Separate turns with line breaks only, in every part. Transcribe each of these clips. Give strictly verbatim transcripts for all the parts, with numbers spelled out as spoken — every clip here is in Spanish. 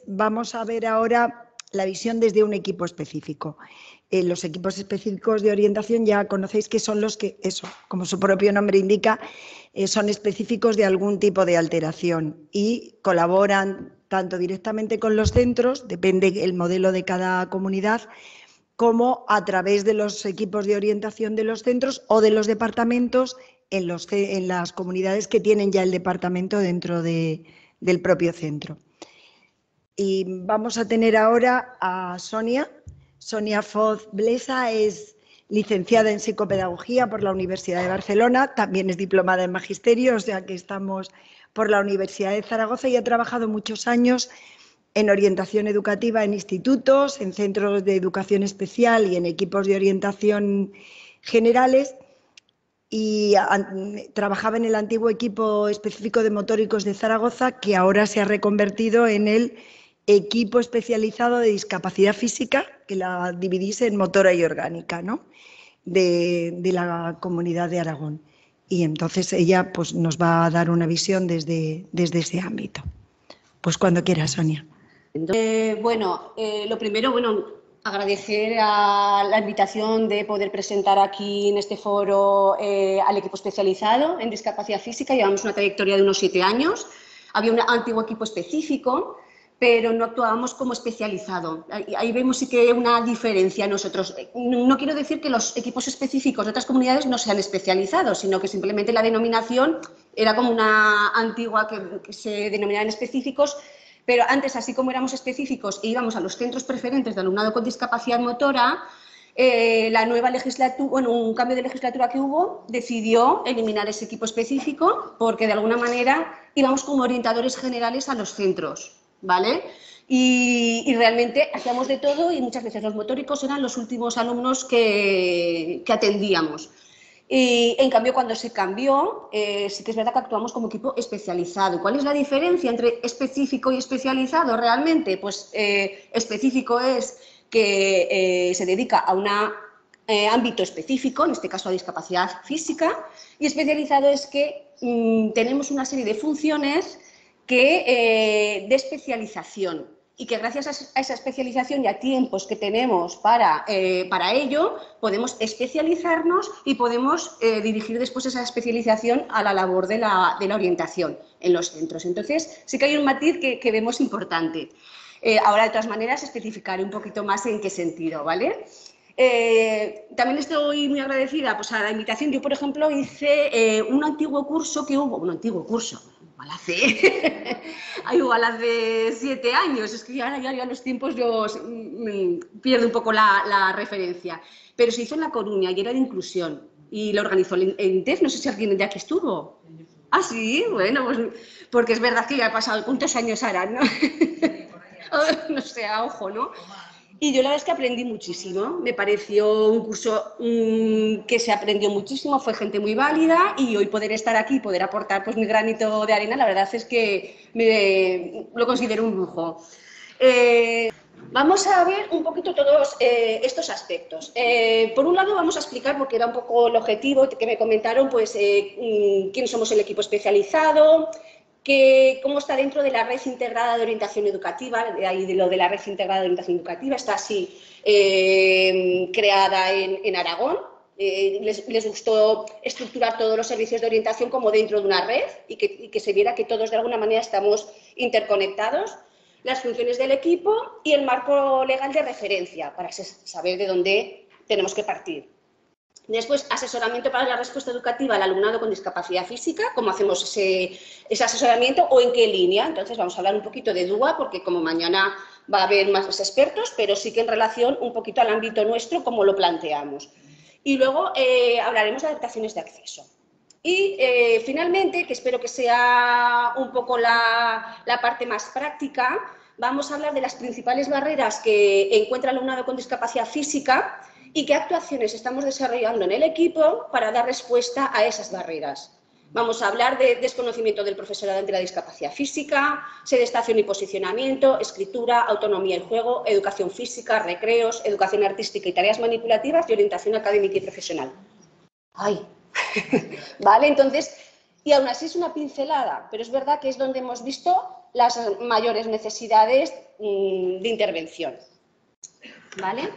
vamos a ver ahora la visión desde un equipo específico. Eh, los equipos específicos de orientación ya conocéis que son los que, eso, como su propio nombre indica, eh, son específicos de algún tipo de alteración y colaboran tanto directamente con los centros, depende el modelo de cada comunidad, como a través de los equipos de orientación de los centros o de los departamentos en, los, en las comunidades que tienen ya el departamento dentro de, del propio centro. Y vamos a tener ahora a Sonia. Sonia Foz Blesa es licenciada en psicopedagogía por la Universidad de Barcelona, también es diplomada en magisterio, o sea que estamos por la Universidad de Zaragoza y ha trabajado muchos años en orientación educativa en institutos, en centros de educación especial y en equipos de orientación generales, y a, trabajaba en el antiguo equipo específico de motóricos de Zaragoza, que ahora se ha reconvertido en el equipo especializado de discapacidad física, que la dividís en motora y orgánica, ¿no? de, de la Comunidad de Aragón. Y entonces ella pues, nos va a dar una visión desde, desde ese ámbito. Pues cuando quiera, Sonia.
Eh, bueno, eh, lo primero, bueno, agradecer a la invitación de poder presentar aquí en este foro eh, al equipo especializado en discapacidad física. Llevamos una trayectoria de unos siete años. Había un antiguo equipo específico, pero no actuábamos como especializado. Ahí, ahí vemos sí que una diferencia nosotros. No quiero decir que los equipos específicos de otras comunidades no sean especializados, sino que simplemente la denominación era como una antigua que, que se denominaban específicos. Pero antes, así como éramos específicos e íbamos a los centros preferentes de alumnado con discapacidad motora, eh, la nueva legislatura, bueno, un cambio de legislatura que hubo, decidió eliminar ese equipo específico porque de alguna manera íbamos como orientadores generales a los centros, ¿vale? Y, y realmente hacíamos de todo y muchas veces los motóricos eran los últimos alumnos que, que atendíamos. Y en cambio, cuando se cambió, eh, sí que es verdad que actuamos como equipo especializado. ¿Cuál es la diferencia entre específico y especializado realmente? Pues eh, específico es que eh, se dedica a un eh, ámbito específico, en este caso a discapacidad física, y especializado es que mmm, tenemos una serie de funciones que, eh, de especialización. Y que gracias a esa especialización y a tiempos que tenemos para, eh, para ello, podemos especializarnos y podemos eh, dirigir después esa especialización a la labor de la, de la orientación en los centros. Entonces, sí que hay un matiz que, que vemos importante. Eh, ahora, de todas maneras, especificaré un poquito más en qué sentido, ¿vale? Eh, también estoy muy agradecida pues, a la invitación. Yo, por ejemplo, hice eh, un antiguo curso que hubo, un antiguo curso, igual hace, igual hace siete años, es que ahora ya, ya los tiempos yo me pierdo un poco la, la referencia, pero se hizo en La Coruña y era de inclusión y lo organizó el INTEF, no sé si alguien de aquí estuvo. Ah, sí, bueno, pues porque es verdad que ya ha pasado, ¿cuántos años harán, no? No sé, a ojo, ¿no? Y yo la verdad es que aprendí muchísimo, me pareció un curso mmm, que se aprendió muchísimo, fue gente muy válida y hoy poder estar aquí y poder aportar pues, mi granito de arena, la verdad es que me, lo considero un lujo. Eh, vamos a ver un poquito todos eh, estos aspectos. Eh, por un lado vamos a explicar, porque era un poco el objetivo que me comentaron, pues eh, quiénes somos el equipo especializado, que cómo está dentro de la red integrada de orientación educativa, de ahí de lo de la red integrada de orientación educativa, está así eh, creada en, en Aragón. Eh, les, les gustó estructurar todos los servicios de orientación como dentro de una red y que, y que se viera que todos de alguna manera estamos interconectados, las funciones del equipo y el marco legal de referencia para saber de dónde tenemos que partir. Después, asesoramiento para la respuesta educativa al alumnado con discapacidad física, cómo hacemos ese, ese asesoramiento o en qué línea. Entonces, vamos a hablar un poquito de D U A, porque como mañana va a haber más expertos, pero sí que en relación un poquito al ámbito nuestro, cómo lo planteamos. Y luego eh, hablaremos de adaptaciones de acceso. Y eh, finalmente, que espero que sea un poco la, la parte más práctica, vamos a hablar de las principales barreras que encuentra el alumnado con discapacidad física y qué actuaciones estamos desarrollando en el equipo para dar respuesta a esas barreras. Vamos a hablar de desconocimiento del profesorado ante la discapacidad física, sedestación y posicionamiento, escritura, autonomía y juego, educación física, recreos, educación artística y tareas manipulativas y orientación académica y profesional. ¡Ay! Vale, entonces, y aún así es una pincelada, pero es verdad que es donde hemos visto las mayores necesidades mmm, de intervención. ¿Vale?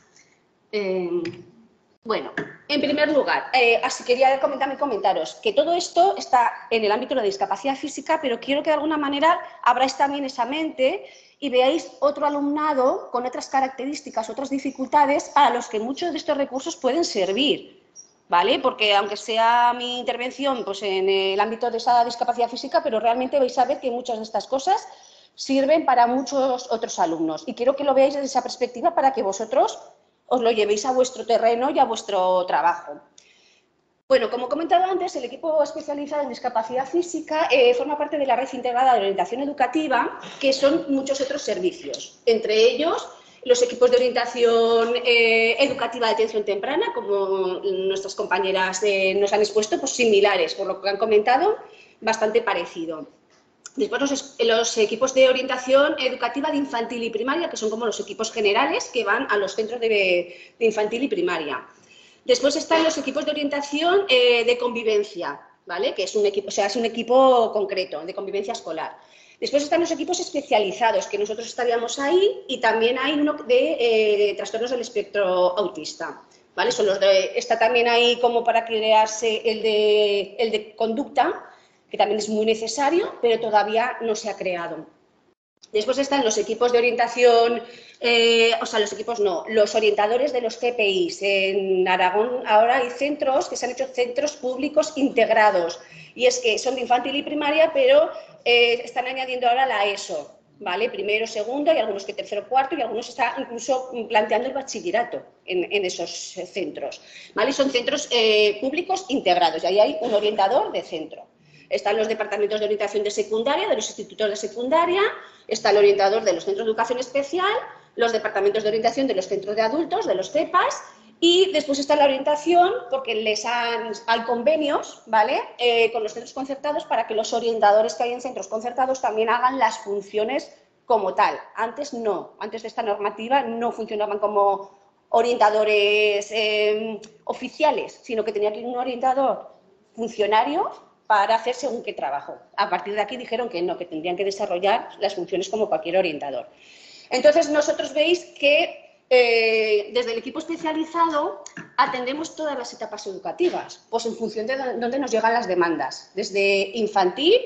Eh, bueno, en primer lugar, eh, así quería comentar, comentaros que todo esto está en el ámbito de la discapacidad física, pero quiero que de alguna manera abráis también esa mente y veáis otro alumnado con otras características, otras dificultades a los que muchos de estos recursos pueden servir, ¿vale? Porque aunque sea mi intervención pues, en el ámbito de esa discapacidad física, pero realmente vais a ver que muchas de estas cosas sirven para muchos otros alumnos. Y quiero que lo veáis desde esa perspectiva para que vosotros os lo llevéis a vuestro terreno y a vuestro trabajo. Bueno, como he comentado antes, el equipo especializado en discapacidad física eh, forma parte de la red integrada de orientación educativa, que son muchos otros servicios, entre ellos los equipos de orientación eh, educativa de atención temprana, como nuestras compañeras eh, nos han expuesto, pues similares, por lo que han comentado, bastante parecido. Después los, los equipos de orientación educativa de infantil y primaria, que son como los equipos generales que van a los centros de, de infantil y primaria. Después están los equipos de orientación eh, de convivencia, ¿vale? Que es un equipo, o sea, es un equipo concreto de convivencia escolar. Después están los equipos especializados, que nosotros estaríamos ahí, y también hay uno de, eh, de trastornos del espectro autista, ¿vale? Son los de, está también ahí como para crearse el de, el de conducta, que también es muy necesario, pero todavía no se ha creado. Después están los equipos de orientación, eh, o sea, los equipos no, los orientadores de los C P Is. En Aragón ahora hay centros que se han hecho centros públicos integrados, y es que son de infantil y primaria, pero eh, están añadiendo ahora la ESO, ¿vale? Primero, segundo, y algunos que tercero, cuarto, y algunos están incluso planteando el bachillerato en, en esos centros, ¿vale? Son centros eh, públicos integrados, y ahí hay un orientador de centro. Están los departamentos de orientación de secundaria, de los institutos de secundaria, está el orientador de los centros de educación especial, los departamentos de orientación de los centros de adultos, de los C E P As, y después está la orientación, porque les han, hay convenios, ¿vale?, eh, con los centros concertados para que los orientadores que hay en centros concertados también hagan las funciones como tal. Antes no, antes de esta normativa no funcionaban como orientadores eh, oficiales, sino que tenía que ir un orientador funcionario para hacer según qué trabajo. A partir de aquí dijeron que no, que tendrían que desarrollar las funciones como cualquier orientador. Entonces, nosotros veis que eh, desde el equipo especializado atendemos todas las etapas educativas, pues en función de dónde nos llegan las demandas, desde infantil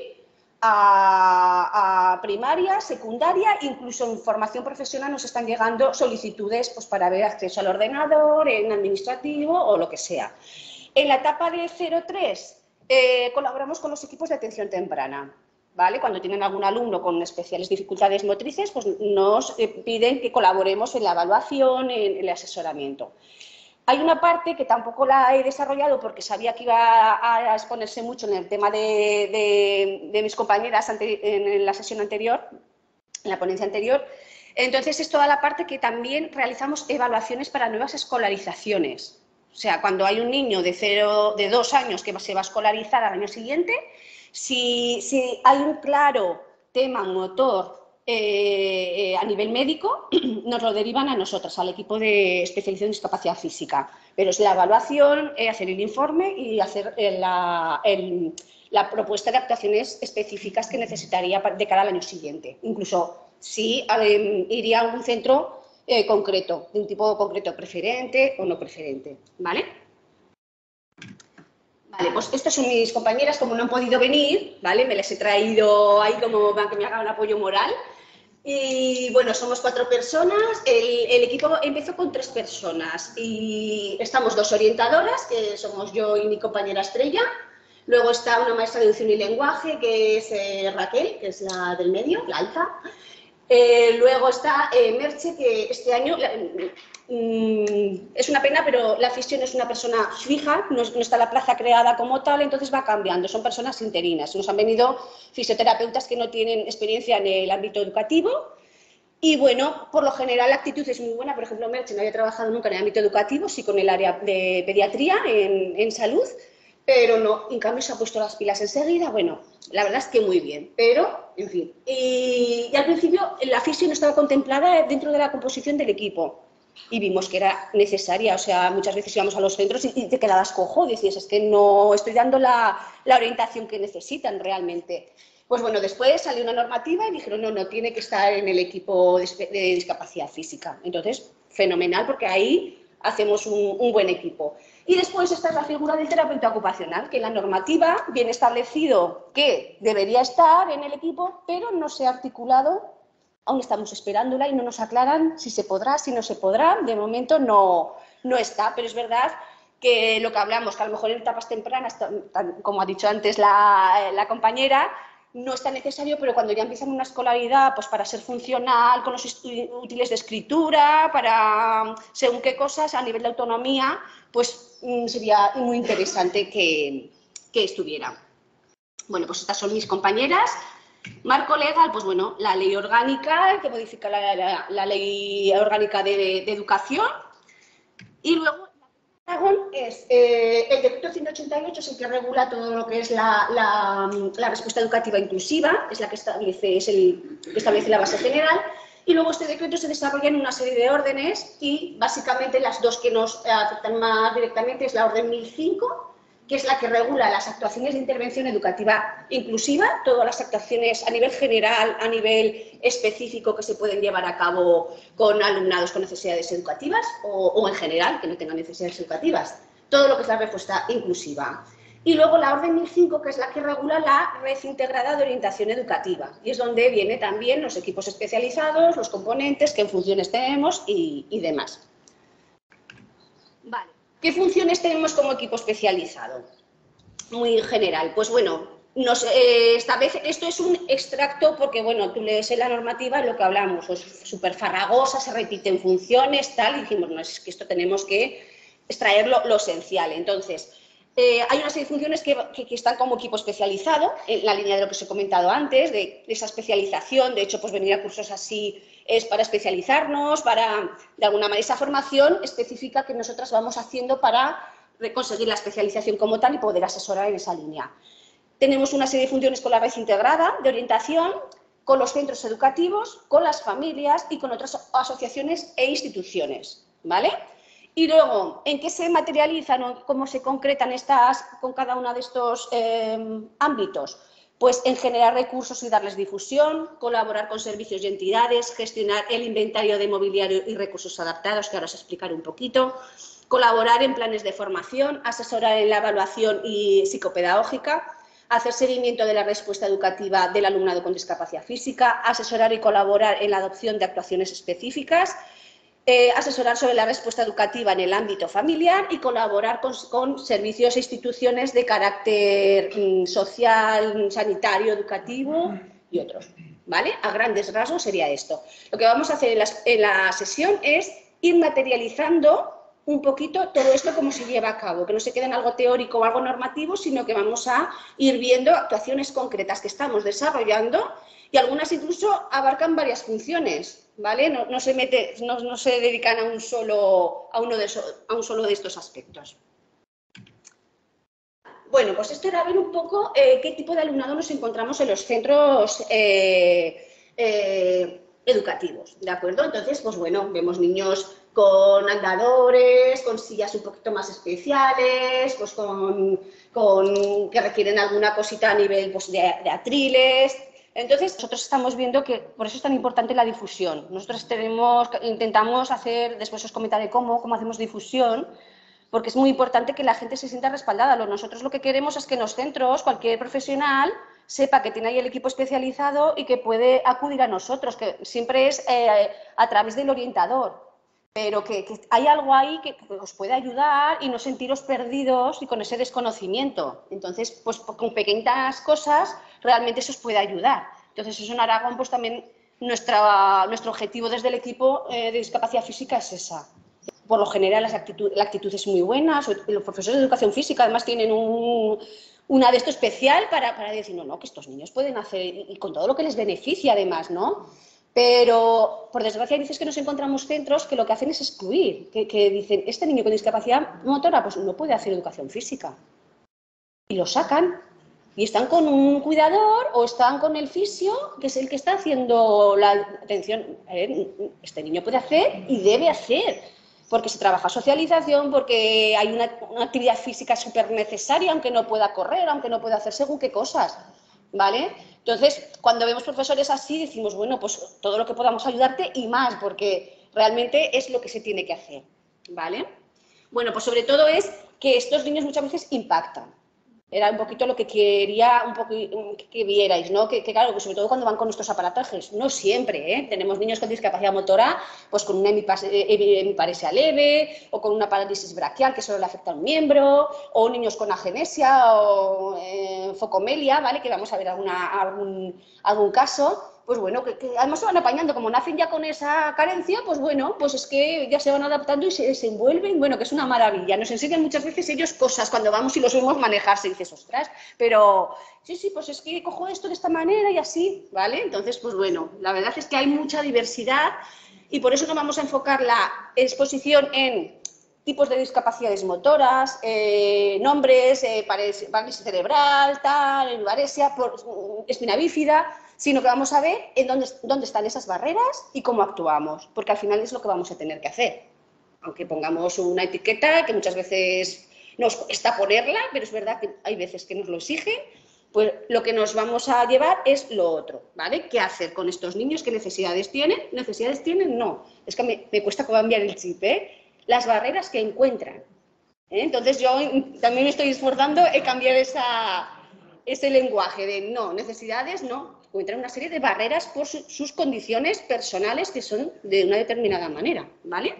a, a primaria, secundaria, incluso en formación profesional nos están llegando solicitudes pues, para ver acceso al ordenador, en administrativo o lo que sea. En la etapa de cero a tres, Eh, colaboramos con los equipos de atención temprana, ¿vale? Cuando tienen algún alumno con especiales dificultades motrices, pues nos eh, piden que colaboremos en la evaluación, en, en el asesoramiento. Hay una parte que tampoco la he desarrollado porque sabía que iba a, a exponerse mucho en el tema de, de, de mis compañeras ante, en la sesión anterior, en la ponencia anterior. Entonces, es toda la parte que también realizamos evaluaciones para nuevas escolarizaciones. O sea, cuando hay un niño de, cero, de dos años que se va a escolarizar al año siguiente, si, si hay un claro tema motor eh, a nivel médico, nos lo derivan a nosotras, al equipo de especialización en discapacidad física. Pero es la evaluación, eh, hacer el informe y hacer la, el, la propuesta de actuaciones específicas que necesitaría de cara al año siguiente. Incluso si eh, iría a un centro Eh, concreto, de un tipo concreto preferente o no preferente, ¿vale? Vale, pues estas son mis compañeras, como no han podido venir, ¿vale? Me les he traído ahí como para que me hagan apoyo moral. Y bueno, somos cuatro personas, el, el equipo empezó con tres personas y estamos dos orientadoras, que somos yo y mi compañera Estrella. Luego está una maestra de educación y lenguaje, que es eh, Raquel, que es la del medio, la alza. Eh, luego está eh, Merche, que este año la, mm, es una pena, pero la fisión es una persona fija, no, no está la plaza creada como tal, entonces va cambiando, son personas interinas. Nos han venido fisioterapeutas que no tienen experiencia en el ámbito educativo y, bueno, por lo general la actitud es muy buena. Por ejemplo, Merche no había trabajado nunca en el ámbito educativo, sí con el área de pediatría en, en salud, pero no, en cambio se ha puesto las pilas enseguida. Bueno, la verdad es que muy bien, pero, en fin. Y, y al principio la fisio no estaba contemplada dentro de la composición del equipo y vimos que era necesaria. O sea, muchas veces íbamos a los centros y, y te quedabas cojo, decías, es que no estoy dando la, la orientación que necesitan realmente. Pues bueno, después salió una normativa y dijeron, no, no, tiene que estar en el equipo de, de discapacidad física. Entonces, fenomenal, porque ahí hacemos un, un buen equipo. Y después esta es la figura del terapeuta ocupacional, que en la normativa viene establecido que debería estar en el equipo, pero no se ha articulado, aún estamos esperándola y no nos aclaran si se podrá, si no se podrá. De momento no, no está, pero es verdad que lo que hablamos, que a lo mejor en etapas tempranas, como ha dicho antes la, la compañera, no es tan necesario, pero cuando ya empiezan una escolaridad, pues para ser funcional, con los útiles de escritura, para según qué cosas, a nivel de autonomía, pues sería muy interesante que, que estuviera. Bueno, pues estas son mis compañeras. Marco legal, pues bueno, la ley orgánica, que modifica la, la, la ley orgánica de, de educación. Y luego es eh, el decreto ciento ochenta y ocho, es el que regula todo lo que es la, la, la respuesta educativa inclusiva, es la que establece, es el que establece la base general, y luego este decreto se desarrolla en una serie de órdenes y básicamente las dos que nos afectan más directamente es la orden mil cinco, que es la que regula las actuaciones de intervención educativa inclusiva, todas las actuaciones a nivel general, a nivel específico que se pueden llevar a cabo con alumnados con necesidades educativas o, o en general, que no tengan necesidades educativas, todo lo que es la respuesta inclusiva. Y luego la orden mil cinco, que es la que regula la red integrada de orientación educativa, y es donde vienen también los equipos especializados, los componentes, qué funciones tenemos y, y demás. Vale. ¿Qué funciones tenemos como equipo especializado? Muy general. Pues bueno, nos eh, establece, esto es un extracto porque, bueno, tú lees en la normativa lo que hablamos, es súper farragosa, se repiten funciones, tal, y dijimos, no, es que esto tenemos que extraer lo, lo esencial. Entonces, eh, hay una serie de funciones que, que, que están como equipo especializado, en la línea de lo que os he comentado antes, de, de esa especialización. De hecho, pues venir a cursos así es para especializarnos, para, de alguna manera, esa formación específica que nosotras vamos haciendo para conseguir la especialización como tal y poder asesorar en esa línea. Tenemos una serie de funciones con la red integrada de orientación, con los centros educativos, con las familias y con otras asociaciones e instituciones, ¿vale? Y luego, ¿en qué se materializan o cómo se concretan estas con cada uno de estos eh, ámbitos? Pues en generar recursos y darles difusión, colaborar con servicios y entidades, gestionar el inventario de mobiliario y recursos adaptados, que ahora os explicaré un poquito, colaborar en planes de formación, asesorar en la evaluación y psicopedagógica, hacer seguimiento de la respuesta educativa del alumnado con discapacidad física, asesorar y colaborar en la adopción de actuaciones específicas, Eh, asesorar sobre la respuesta educativa en el ámbito familiar y colaborar con, con servicios e instituciones de carácter mm, social, sanitario, educativo y otros, ¿vale? A grandes rasgos sería esto. Lo que vamos a hacer en la, en la sesión es ir materializando un poquito todo esto cómo se lleva a cabo, que no se quede en algo teórico o algo normativo, sino que vamos a ir viendo actuaciones concretas que estamos desarrollando y algunas incluso abarcan varias funciones, ¿vale? No, no, se, mete, no, no se dedican a un, solo, a, uno de so, a un solo de estos aspectos. Bueno, pues esto era ver un poco eh, qué tipo de alumnado nos encontramos en los centros eh, eh, educativos, ¿de acuerdo? Entonces, pues bueno, vemos niños con andadores, con sillas un poquito más especiales, pues con, con que requieren alguna cosita a nivel pues, de, de atriles. Entonces, nosotros estamos viendo que por eso es tan importante la difusión. Nosotros tenemos, intentamos hacer, después os comentaré cómo, cómo hacemos difusión, porque es muy importante que la gente se sienta respaldada. Nosotros lo que queremos es que en los centros cualquier profesional sepa que tiene ahí el equipo especializado y que puede acudir a nosotros, que siempre es eh, a través del orientador, pero que, que hay algo ahí que, que os puede ayudar y no sentiros perdidos y con ese desconocimiento. Entonces, pues con pequeñas cosas realmente eso os puede ayudar. Entonces, eso en Aragón, pues también nuestra, nuestro objetivo desde el equipo eh, de discapacidad física es esa. Por lo general, las actitud, la actitud es muy buena, los profesores de educación física además tienen un, una de esto especial para, para decir, no, no, que estos niños pueden hacer, y, y con todo lo que les beneficia además, ¿no? Pero, por desgracia, dices que nos encontramos centros que lo que hacen es excluir, que, que dicen, este niño con discapacidad motora pues no puede hacer educación física. Y lo sacan, y están con un cuidador o están con el fisio, que es el que está haciendo la atención. Este niño puede hacer y debe hacer, porque se trabaja socialización, porque hay una, una actividad física súper necesaria, aunque no pueda correr, aunque no pueda hacer según qué cosas, ¿vale? Entonces, cuando vemos profesores así, decimos, bueno, pues todo lo que podamos ayudarte y más, porque realmente es lo que se tiene que hacer, ¿vale? Bueno, pues sobre todo es que estos niños muchas veces impactan. Era un poquito lo que quería un poco que, que vierais, ¿no? Que, que claro, que sobre todo cuando van con estos aparatajes, no siempre, ¿eh? Tenemos niños con discapacidad motora, pues con una hemiparesia leve, o con una parálisis braquial que solo le afecta a un miembro, o niños con agenesia o eh, focomelia, ¿vale? Que vamos a ver alguna, algún, algún caso. Pues bueno, que, que además se van apañando, como nacen ya con esa carencia, pues bueno, pues es que ya se van adaptando y se desenvuelven, bueno, que es una maravilla. Nos enseñan muchas veces ellos cosas cuando vamos y los vemos manejarse y dices, ostras, pero sí, sí, pues es que cojo esto de esta manera y así, ¿vale? Entonces, pues bueno, la verdad es que hay mucha diversidad y por eso nos vamos a enfocar la exposición en tipos de discapacidades motoras, eh, nombres, eh, parálisis cerebral, tal, hemiparesia, espina bífida, sino que vamos a ver en dónde, dónde están esas barreras y cómo actuamos, porque al final es lo que vamos a tener que hacer. Aunque pongamos una etiqueta que muchas veces nos cuesta ponerla, pero es verdad que hay veces que nos lo exigen, pues lo que nos vamos a llevar es lo otro, ¿vale? ¿Qué hacer con estos niños? ¿Qué necesidades tienen? ¿Necesidades tienen? No. Es que me, me cuesta cambiar el chip, ¿eh? Las barreras que encuentran. ¿eh? Entonces yo también me estoy esforzando en cambiar esa, ese lenguaje de no, necesidades no. Encuentran una serie de barreras por su, sus condiciones personales que son de una determinada manera, ¿vale?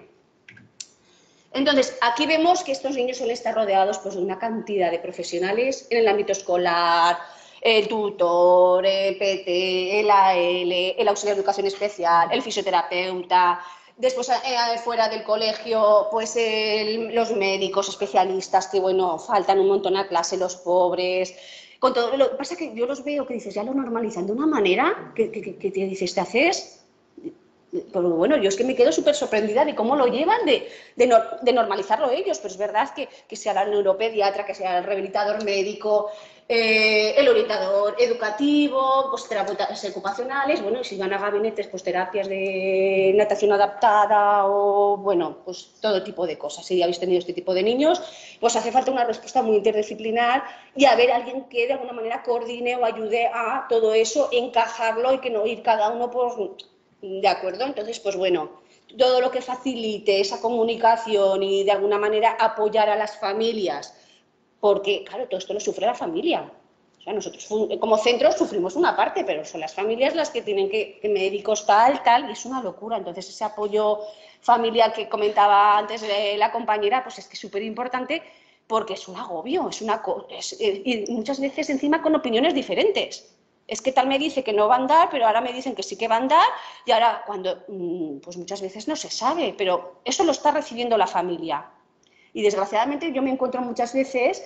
Entonces, aquí vemos que estos niños suelen estar rodeados pues, de una cantidad de profesionales en el ámbito escolar, el tutor, el P T, el A L, el auxiliar de educación especial, el fisioterapeuta. Después, eh, fuera del colegio, pues el, los médicos especialistas que, bueno, faltan un montón a clase, los pobres. Con todo lo que pasa que yo los veo que dices, ya lo normalizan de una manera que, que, que te dices, te haces. Pero bueno, yo es que me quedo súper sorprendida de cómo lo llevan, de, de, no, de normalizarlo ellos, pero es verdad que, que sea la neuropediatra, que sea el rehabilitador médico, eh, el orientador educativo, pues terapeutas ocupacionales, bueno, y si van a gabinetes, pues terapias de natación adaptada o, bueno, pues todo tipo de cosas. Si habéis tenido este tipo de niños, pues hace falta una respuesta muy interdisciplinar y haber alguien que de alguna manera coordine o ayude a todo eso, encajarlo y que no ir cada uno por... ¿De acuerdo? Entonces, pues bueno, todo lo que facilite esa comunicación y de alguna manera apoyar a las familias, porque, claro, todo esto lo sufre la familia. O sea, nosotros como centros sufrimos una parte, pero son las familias las que tienen que, que médicos tal, tal, y es una locura. Entonces, ese apoyo familiar que comentaba antes eh, la compañera, pues es que es súper importante porque es un agobio, es una es, y muchas veces encima con opiniones diferentes. Es que tal me dice que no va a andar, pero ahora me dicen que sí que va a andar y ahora cuando, pues muchas veces no se sabe, pero eso lo está recibiendo la familia. Y desgraciadamente yo me encuentro muchas veces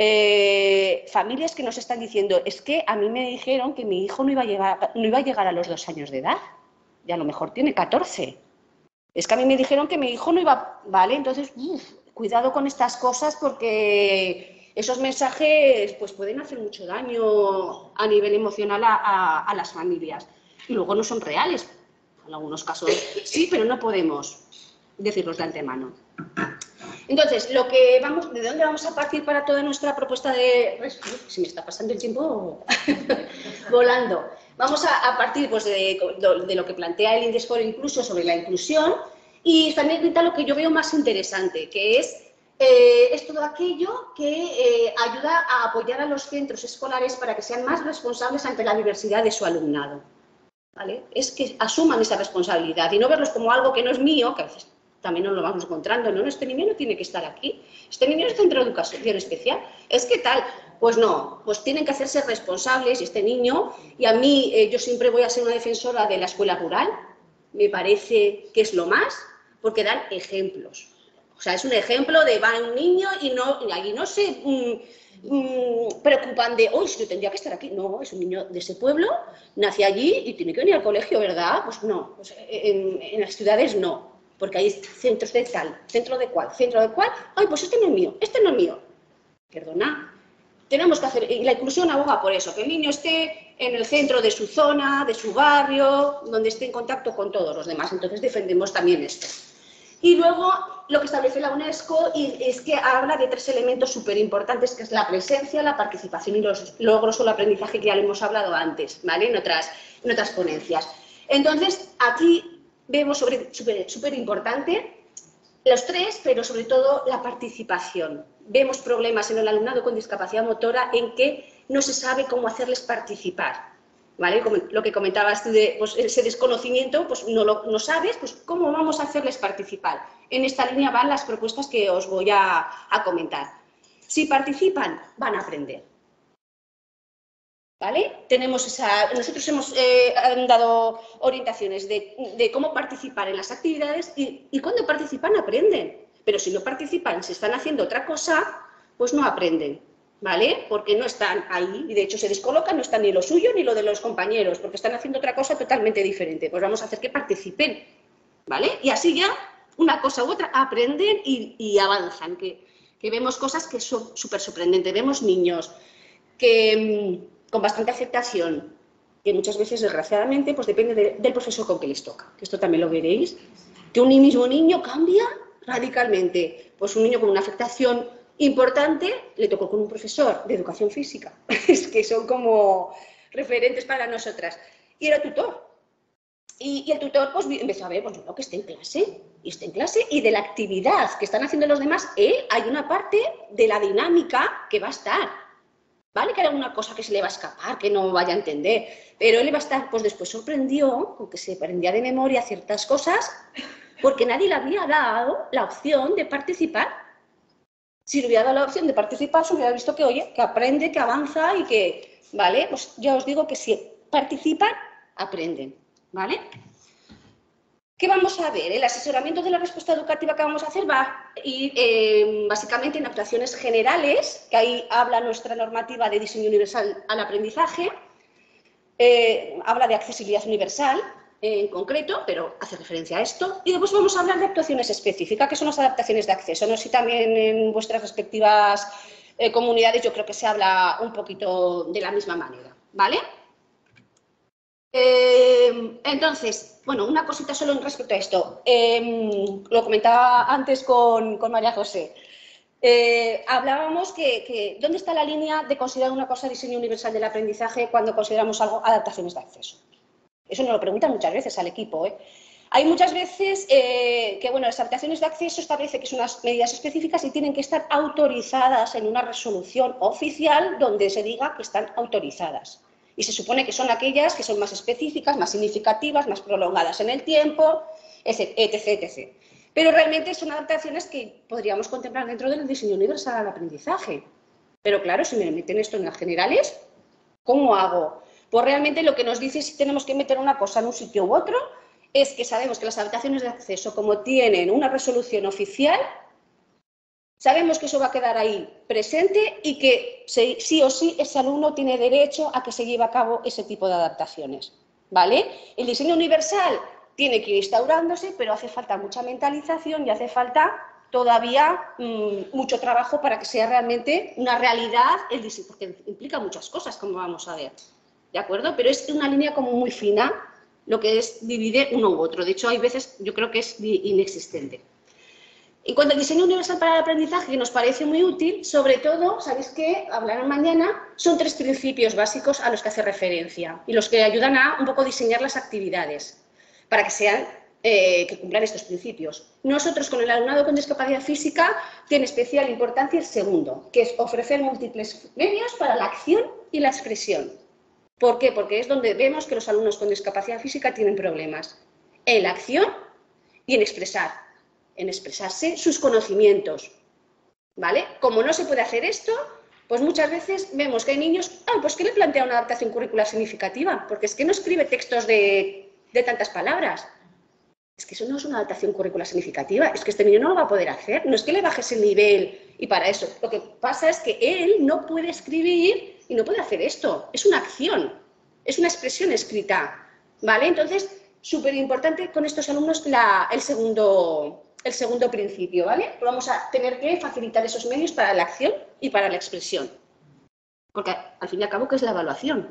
eh, familias que nos están diciendo, es que a mí me dijeron que mi hijo no iba a llegar, no iba a, llegar a los dos años de edad y a lo mejor tiene catorce. Es que a mí me dijeron que mi hijo no iba, ¿vale? Entonces, uf, cuidado con estas cosas porque... esos mensajes pues, pueden hacer mucho daño a nivel emocional a, a, a las familias. Y luego no son reales. En algunos casos sí, pero no podemos decirlos de antemano. Entonces, lo que vamos, ¿de dónde vamos a partir para toda nuestra propuesta de... Se me está pasando el tiempo volando. Vamos a, a partir pues, de, de lo que plantea el Index for Inclusion sobre la inclusión y también lo que yo veo más interesante, que es... Eh, es todo aquello que eh, ayuda a apoyar a los centros escolares para que sean más responsables ante la diversidad de su alumnado. ¿Vale? Es que asuman esa responsabilidad y no verlos como algo que no es mío, que a veces también nos lo vamos encontrando, no, este niño no tiene que estar aquí, este niño es centro de educación especial, es que tal, pues no, pues tienen que hacerse responsables este niño y a mí eh, yo siempre voy a ser una defensora de la escuela rural, me parece que es lo más, porque dan ejemplos. O sea, es un ejemplo de va un niño y no y allí no se mmm, mmm, preocupan de, hoy yo tendría que estar aquí. No, es un niño de ese pueblo, nace allí y tiene que venir al colegio, ¿verdad? Pues no, pues en, en las ciudades no, porque hay centros de tal, centro de cual, centro de cual. Ay, pues este no es mío, este no es mío. Perdona, tenemos que hacer, y la inclusión aboga por eso, que el niño esté en el centro de su zona, de su barrio, donde esté en contacto con todos los demás. Entonces defendemos también esto. Y luego... lo que establece la UNESCO y es que habla de tres elementos súper importantes, que es la presencia, la participación y los logros o el aprendizaje, que ya lo hemos hablado antes, ¿vale? En otras, en otras ponencias. Entonces, aquí vemos súper importante los tres, pero sobre todo la participación. Vemos problemas en el alumnado con discapacidad motora en que no se sabe cómo hacerles participar, ¿vale? Como lo que comentabas tú de pues, ese desconocimiento, pues no lo no sabes, pues cómo vamos a hacerles participar. En esta línea van las propuestas que os voy a, a comentar. Si participan, van a aprender. ¿Vale? Tenemos esa, nosotros hemos eh, dado orientaciones de, de cómo participar en las actividades y, y cuando participan aprenden. Pero si no participan, si están haciendo otra cosa, pues no aprenden, ¿vale? Porque no están ahí y de hecho se descolocan, no están ni lo suyo ni lo de los compañeros, porque están haciendo otra cosa totalmente diferente. Pues vamos a hacer que participen, ¿vale? Y así ya, una cosa u otra, aprenden y, y avanzan, que, que vemos cosas que son súper sorprendentes. Vemos niños que con bastante aceptación, que muchas veces, desgraciadamente, pues depende de, del profesor con que les toca, que esto también lo veréis, que un mismo niño cambia radicalmente. Pues un niño con una afectación importante le tocó con un profesor de educación física, es que son como referentes para nosotras, y era tutor. Y, y el tutor pues empezó a ver, pues no, que esté en clase, y esté en clase, y de la actividad que están haciendo los demás, él hay una parte de la dinámica que va a estar. ¿Vale? Que era una cosa que se le va a escapar, que no vaya a entender, pero él va a estar, pues después sorprendió, porque se aprendía de memoria ciertas cosas, porque nadie le había dado la opción de participar. Si le hubiera dado la opción de participar, se hubiera visto que, oye, que aprende, que avanza y que, ¿vale? Pues ya os digo que si participan, aprenden, ¿vale? ¿Qué vamos a ver? El asesoramiento de la respuesta educativa que vamos a hacer va a ir eh, básicamente en actuaciones generales, que ahí habla nuestra normativa de diseño universal al aprendizaje, eh, habla de accesibilidad universal eh, en concreto, pero hace referencia a esto, y después vamos a hablar de actuaciones específicas, que son las adaptaciones de acceso. No sé si también en vuestras respectivas eh, comunidades yo creo que se habla un poquito de la misma manera, ¿vale? Eh, entonces, bueno, una cosita solo en respecto a esto. Eh, lo comentaba antes con, con María José. Eh, hablábamos que, que ¿dónde está la línea de considerar una cosa diseño universal del aprendizaje cuando consideramos algo adaptaciones de acceso? Eso nos lo preguntan muchas veces al equipo, ¿eh? Hay muchas veces eh, que, bueno, las adaptaciones de acceso establece que son unas medidas específicas y tienen que estar autorizadas en una resolución oficial donde se diga que están autorizadas. Y se supone que son aquellas que son más específicas, más significativas, más prolongadas en el tiempo, etcétera, etcétera. Pero realmente son adaptaciones que podríamos contemplar dentro del diseño universal al aprendizaje. Pero claro, si me meten esto en las generales, ¿cómo hago? Pues realmente lo que nos dice si tenemos que meter una cosa en un sitio u otro es que sabemos que las adaptaciones de acceso, como tienen una resolución oficial, sabemos que eso va a quedar ahí presente y que sí o sí ese alumno tiene derecho a que se lleve a cabo ese tipo de adaptaciones, ¿vale? El diseño universal tiene que ir instaurándose, pero hace falta mucha mentalización y hace falta todavía mmm, mucho trabajo para que sea realmente una realidad, el diseño, porque implica muchas cosas, como vamos a ver, ¿de acuerdo? Pero es una línea como muy fina lo que es dividir uno u otro. De hecho, hay veces yo creo que es inexistente. En cuanto al diseño universal para el aprendizaje, que nos parece muy útil, sobre todo, sabéis que hablarán mañana, son tres principios básicos a los que hace referencia y los que ayudan a un poco diseñar las actividades para que sean, eh, que cumplan estos principios. Nosotros, con el alumnado con discapacidad física, tiene especial importancia el segundo, que es ofrecer múltiples medios para la acción y la expresión. ¿Por qué? Porque es donde vemos que los alumnos con discapacidad física tienen problemas en la acción y en expresar. en expresarse sus conocimientos, ¿vale? Como no se puede hacer esto, pues muchas veces vemos que hay niños, ah, pues que le plantea una adaptación curricular significativa, porque es que no escribe textos de, de tantas palabras. Es que eso no es una adaptación curricular significativa, es que este niño no lo va a poder hacer, no es que le bajes el nivel y para eso. Lo que pasa es que él no puede escribir y no puede hacer esto, es una acción, es una expresión escrita, ¿vale? Entonces, súper importante con estos alumnos la, el segundo... el segundo principio, ¿vale? Vamos a tener que facilitar esos medios para la acción y para la expresión. Porque al fin y al cabo, ¿qué es la evaluación?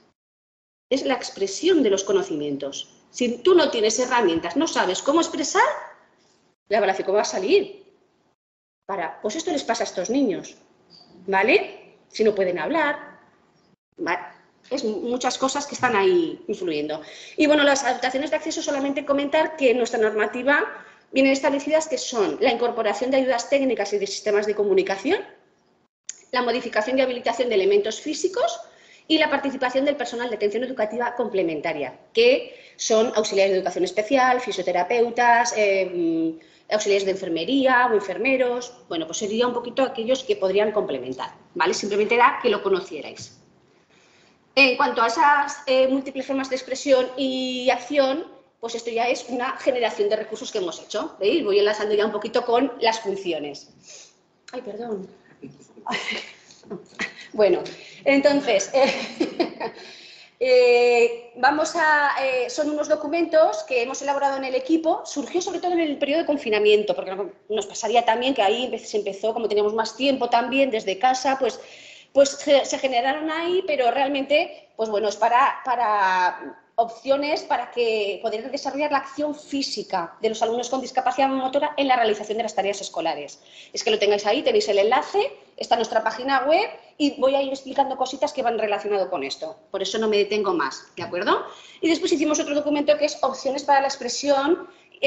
Es la expresión de los conocimientos. Si tú no tienes herramientas, no sabes cómo expresar, La evaluación, ¿cómo va a salir? Para, pues esto les pasa a estos niños, ¿vale? Si no pueden hablar, ¿vale? Es muchas cosas que están ahí influyendo. Y bueno, las adaptaciones de acceso, solamente comentar que en nuestra normativa vienen establecidas que son la incorporación de ayudas técnicas y de sistemas de comunicación, la modificación y habilitación de elementos físicos y la participación del personal de atención educativa complementaria, que son auxiliares de educación especial, fisioterapeutas, eh, auxiliares de enfermería o enfermeros. Bueno, pues sería un poquito aquellos que podrían complementar, ¿vale? Simplemente era que lo conocierais. En cuanto a esas eh, múltiples formas de expresión y acción, pues esto ya es una generación de recursos que hemos hecho. ¿Veis? Voy enlazando ya un poquito con las funciones. Ay, perdón. Bueno, entonces, eh, eh, vamos a, eh, son unos documentos que hemos elaborado en el equipo. Surgió sobre todo en el periodo de confinamiento, porque nos pasaría también que ahí se empezó, como teníamos más tiempo también desde casa, pues, pues se generaron ahí, pero realmente, pues bueno, es para, para opciones para que poder desarrollar la acción física de los alumnos con discapacidad motora en la realización de las tareas escolares. Es que lo tengáis ahí, tenéis el enlace, está en nuestra página web y voy a ir explicando cositas que van relacionadas con esto. Por eso no me detengo más, ¿de acuerdo? Y después hicimos otro documento que es opciones para la expresión,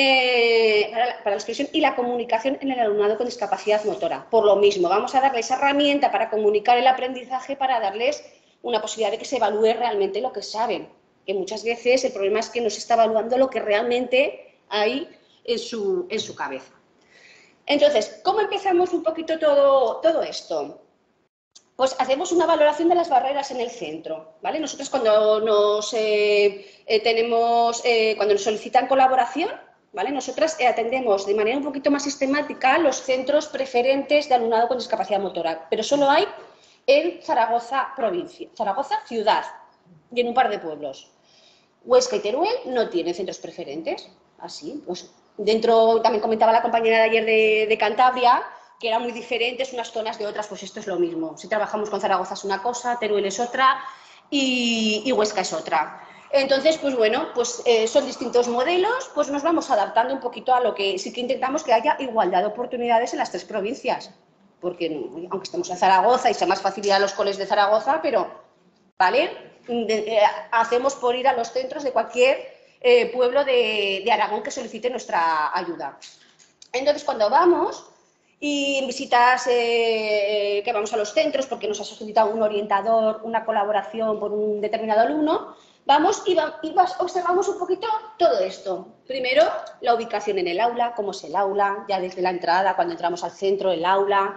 eh, para, la, para la expresión y la comunicación en el alumnado con discapacidad motora. Por lo mismo, vamos a darles esa herramienta para comunicar el aprendizaje, para darles una posibilidad de que se evalúe realmente lo que saben. Que muchas veces el problema es que no se está evaluando lo que realmente hay en su, en su cabeza. Entonces, ¿cómo empezamos un poquito todo, todo esto? Pues hacemos una valoración de las barreras en el centro, ¿vale? Nosotros cuando nos, eh, eh, tenemos, eh, cuando nos solicitan colaboración, ¿vale? Nosotras eh, atendemos de manera un poquito más sistemática los centros preferentes de alumnado con discapacidad motora, pero solo hay en Zaragoza provincia, Zaragoza ciudad y en un par de pueblos. Huesca y Teruel no tienen centros preferentes, así, pues dentro, también comentaba la compañera de ayer de, de Cantabria, que eran muy diferentes unas zonas de otras, pues esto es lo mismo. Si trabajamos con Zaragoza es una cosa, Teruel es otra y, y Huesca es otra. Entonces, pues bueno, pues eh, son distintos modelos, pues nos vamos adaptando un poquito a lo que sí que intentamos que haya igualdad de oportunidades en las tres provincias, porque aunque estemos en Zaragoza y sea más fácil ir a los coles de Zaragoza, pero, ¿vale? De, eh, hacemos por ir a los centros de cualquier eh, pueblo de, de Aragón que solicite nuestra ayuda. Entonces, cuando vamos y en visitas eh, que vamos a los centros porque nos ha solicitado un orientador, una colaboración por un determinado alumno, vamos y, va, y vas, observamos un poquito todo esto. Primero, la ubicación en el aula, cómo es el aula, ya desde la entrada, cuando entramos al centro, el aula.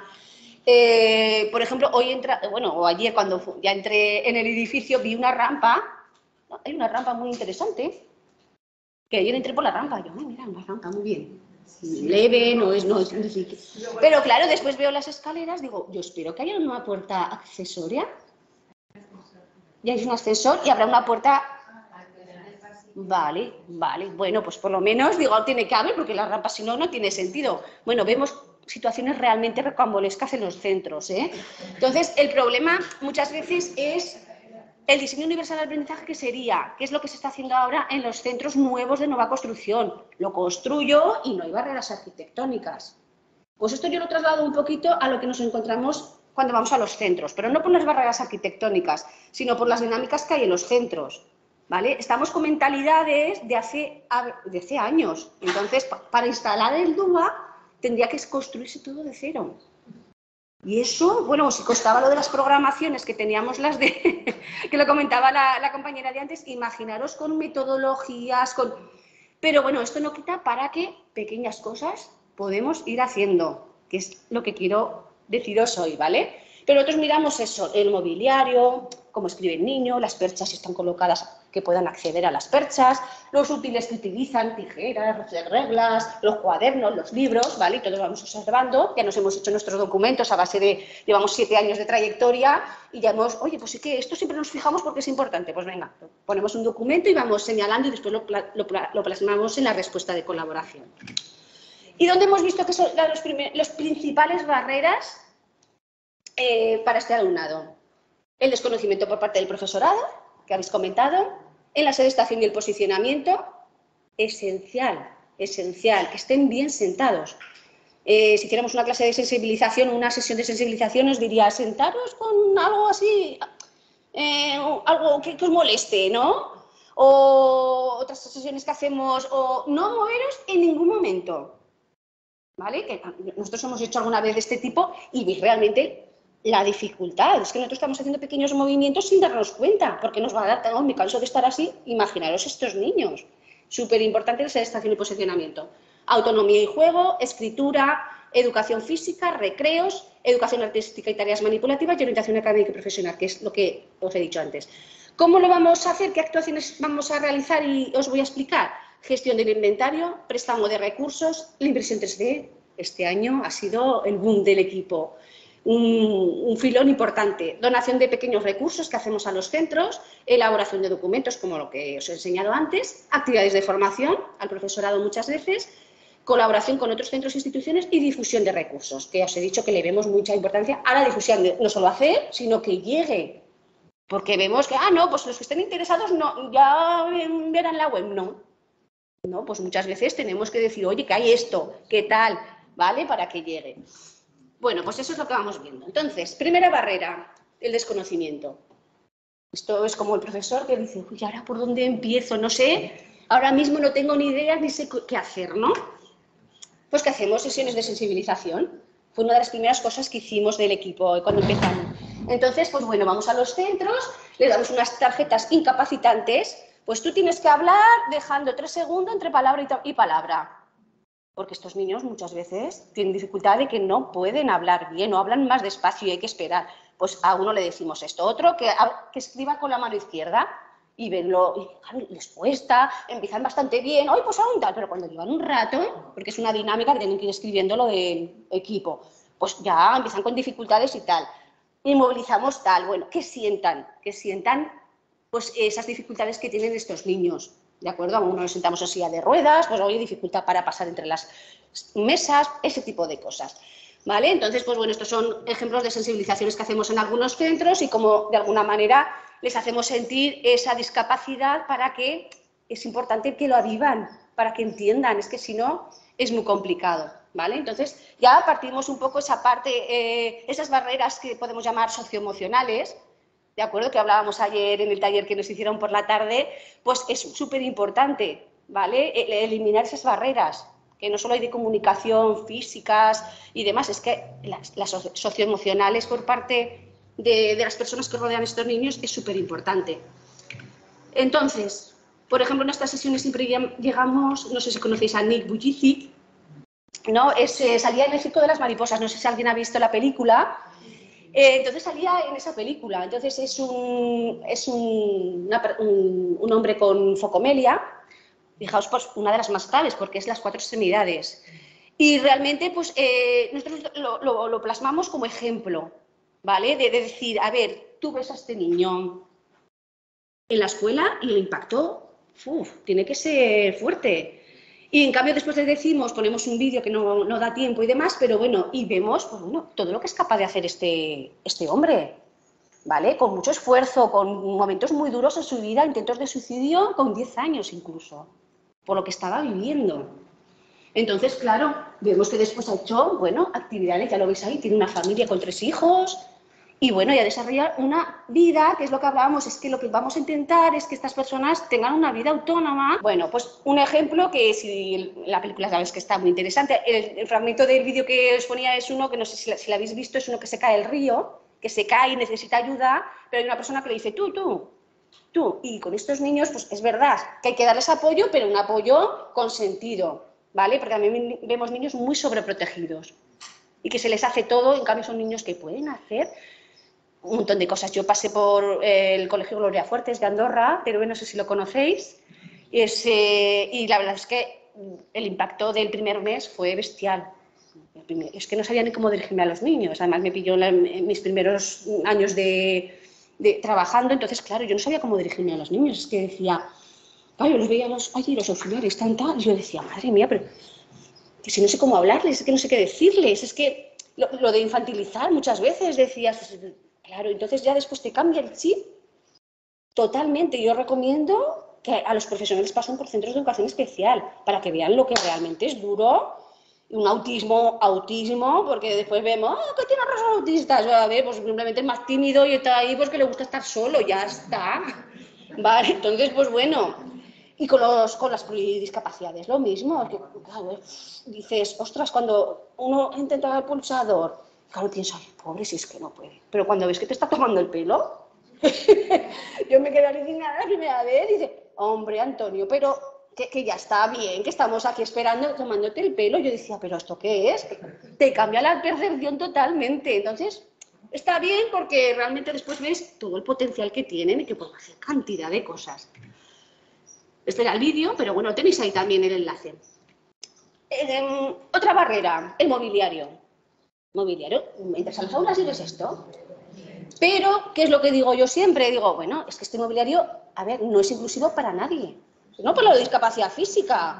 Eh, por ejemplo, hoy entra, bueno, o ayer cuando ya entré en el edificio vi una rampa, ¿no? Hay una rampa muy interesante, que ayer entré por la rampa, yo, mira, una rampa, muy bien, leve, no es, no es, no es, pero claro, después veo las escaleras, digo, yo espero que haya una puerta accesoria, y hay un ascensor y habrá una puerta, vale, vale, bueno, pues por lo menos, digo, tiene que haber, porque la rampa si no, no tiene sentido. Bueno, vemos situaciones realmente rocambolescas en los centros, ¿eh? Entonces, el problema muchas veces es el diseño universal de aprendizaje, que sería, ¿qué es lo que se está haciendo ahora en los centros nuevos de nueva construcción? Lo construyo y no hay barreras arquitectónicas. Pues esto yo lo traslado un poquito a lo que nos encontramos cuando vamos a los centros, pero no por las barreras arquitectónicas, sino por las dinámicas que hay en los centros, ¿vale? Estamos con mentalidades de hace, de hace años. Entonces, para instalar el D U A tendría que construirse todo de cero. Y eso, bueno, si costaba lo de las programaciones que teníamos las de, que lo comentaba la, la compañera de antes, imaginaros con metodologías, con... Pero bueno, esto no quita para que pequeñas cosas podemos ir haciendo, que es lo que quiero deciros hoy, ¿vale? Pero nosotros miramos eso, el mobiliario, cómo escribe el niño, las perchas si están colocadas que puedan acceder a las perchas, los útiles que utilizan, tijeras, reglas, los cuadernos, los libros, ¿vale? Y todos vamos observando, ya nos hemos hecho nuestros documentos a base de, llevamos siete años de trayectoria y ya hemos, oye, pues sí que esto siempre nos fijamos porque es importante, pues venga, ponemos un documento y vamos señalando y después lo, lo, lo plasmamos en la respuesta de colaboración. ¿Y dónde hemos visto que son las primer, los principales barreras eh, para este alumnado? El desconocimiento por parte del profesorado, que habéis comentado, en la sedestación y el posicionamiento, esencial. esencial, que estén bien sentados. Eh, si hiciéramos una clase de sensibilización, una sesión de sensibilización, os diría, sentaros con algo así, eh, algo que, que os moleste, ¿no? O otras sesiones que hacemos, o no moveros en ningún momento, ¿vale? Que nosotros hemos hecho alguna vez de este tipo y veis realmente la dificultad. Es que nosotros estamos haciendo pequeños movimientos sin darnos cuenta, porque nos va a dar, oh, me canso de estar así, imaginaros estos niños. Súper importante la estación y posicionamiento. Autonomía y juego, escritura, educación física, recreos, educación artística y tareas manipulativas y orientación académica y profesional, que es lo que os he dicho antes. ¿Cómo lo vamos a hacer? ¿Qué actuaciones vamos a realizar? Y os voy a explicar. Gestión del inventario, préstamo de recursos, la impresión tres D. Este año ha sido el boom del equipo. Un, un filón importante. Donación de pequeños recursos que hacemos a los centros, elaboración de documentos, como lo que os he enseñado antes, actividades de formación al profesorado muchas veces, colaboración con otros centros e instituciones y difusión de recursos, que os he dicho que le vemos mucha importancia a la difusión, de no solo hacer, sino que llegue. Porque vemos que, ah, no, pues los que estén interesados no, ya verán la web. No, no, pues muchas veces tenemos que decir, oye, que hay esto, ¿qué tal? ¿Vale? Para que llegue. Bueno, pues eso es lo que vamos viendo. Entonces, primera barrera, el desconocimiento. Esto es como el profesor que dice, uy, ¿ahora por dónde empiezo? No sé, ahora mismo no tengo ni idea ni sé qué hacer, ¿no? Pues que hacemos sesiones de sensibilización. Fue una de las primeras cosas que hicimos del equipo cuando empezamos. Entonces, pues bueno, vamos a los centros, le damos unas tarjetas incapacitantes, pues tú tienes que hablar dejando tres segundos entre palabra y palabra. Porque estos niños muchas veces tienen dificultad de que no pueden hablar bien o hablan más despacio y hay que esperar. Pues a uno le decimos esto, otro que, que escriba con la mano izquierda. Y venlo, y claro, les cuesta, empiezan bastante bien, ¡ay, pues aún tal! Pero cuando llevan un rato, porque es una dinámica que tienen que ir escribiendo lo del equipo, pues ya empiezan con dificultades y tal. Y movilizamos tal, bueno, que sientan, que sientan pues esas dificultades que tienen estos niños, ¿de acuerdo? A uno nos sentamos en silla de ruedas, pues hoy dificultad para pasar entre las mesas, ese tipo de cosas. ¿Vale? Entonces, pues bueno, estos son ejemplos de sensibilizaciones que hacemos en algunos centros y como de alguna manera les hacemos sentir esa discapacidad para que es importante que lo avivan, para que entiendan, es que si no es muy complicado, ¿vale? Entonces ya partimos un poco esa parte, eh, esas barreras que podemos llamar socioemocionales, ¿de acuerdo? Que hablábamos ayer en el taller que nos hicieron por la tarde, pues es súper importante, ¿vale? Eliminar esas barreras, que no solo hay de comunicación, físicas y demás, es que las, las socioemocionales por parte de, de las personas que rodean a estos niños es súper importante. Entonces, por ejemplo, en estas sesiones siempre llegamos, no sé si conocéis a Nick Vujicic, ¿no? Es, eh, salía en El circo de las mariposas, no sé si alguien ha visto la película. Eh, entonces salía en esa película, entonces es un, es un, una, un, un hombre con focomelia. Fijaos, pues una de las más graves, porque es las cuatro extremidades. Y realmente, pues, eh, nosotros lo, lo, lo plasmamos como ejemplo, ¿vale? De, de decir, a ver, tú ves a este niño en la escuela y el impacto, uf, tiene que ser fuerte. Y en cambio después les decimos, ponemos un vídeo que no, no da tiempo y demás, pero bueno, y vemos, pues bueno, todo lo que es capaz de hacer este, este hombre, ¿vale? Con mucho esfuerzo, con momentos muy duros en su vida, intentos de suicidio con diez años incluso, por lo que estaba viviendo. Entonces, claro, vemos que después ha hecho, bueno, actividades, ya lo veis ahí, tiene una familia con tres hijos y, bueno, ya desarrollar una vida, que es lo que hablábamos, es que lo que vamos a intentar es que estas personas tengan una vida autónoma. Bueno, pues un ejemplo que si la película sabes que está muy interesante, el, el fragmento del vídeo que os ponía es uno que no sé si la, si la habéis visto, es uno que se cae al río, que se cae y necesita ayuda, pero hay una persona que le dice, tú, tú, tú. Y con estos niños, pues es verdad que hay que darles apoyo, pero un apoyo con sentido, ¿vale? Porque también vemos niños muy sobreprotegidos y que se les hace todo, en cambio son niños que pueden hacer un montón de cosas. Yo pasé por el Colegio Gloria Fuertes de Andorra, pero no sé si lo conocéis, y, es, eh, y la verdad es que el impacto del primer mes fue bestial. Es que no sabía ni cómo dirigirme a los niños, además me pilló en mis primeros años de, de trabajando, entonces claro, yo no sabía cómo dirigirme a los niños, es que decía, ay, yo los veía los, allí, los auxiliares, tan, tal, y yo decía, madre mía, pero que si no sé cómo hablarles, es que no sé qué decirles, es que lo, lo de infantilizar muchas veces decías, claro, entonces ya después te cambia el chip totalmente. Yo recomiendo que a los profesionales pasan por centros de educación especial, para que vean lo que realmente es duro. Un autismo, autismo, porque después vemos, oh, ¿qué tiene los autistas? A ver, pues simplemente es más tímido y está ahí, pues que le gusta estar solo, ya está. Vale, entonces, pues bueno. Y con, los, con las discapacidades, lo mismo. Que, claro, dices, ostras, cuando uno intenta el pulsador, claro, piensa, pobre, si es que no puede. Pero cuando ves que te está tomando el pelo, yo me quedé indignada la primera vez y dice, hombre, Antonio, pero... Que, que ya está bien, que estamos aquí esperando, tomándote el pelo. Yo decía, ¿pero esto qué es? Te cambia la percepción totalmente. Entonces, está bien porque realmente después ves todo el potencial que tienen y que pueden hacer cantidad de cosas. Este era el vídeo, pero bueno, tenéis ahí también el enlace. Eh, otra barrera, el mobiliario. Mobiliario, entras a las aulas y ves esto. Pero, ¿qué es lo que digo yo siempre? Digo, bueno, es que este mobiliario, a ver, no es inclusivo para nadie. No por la discapacidad física,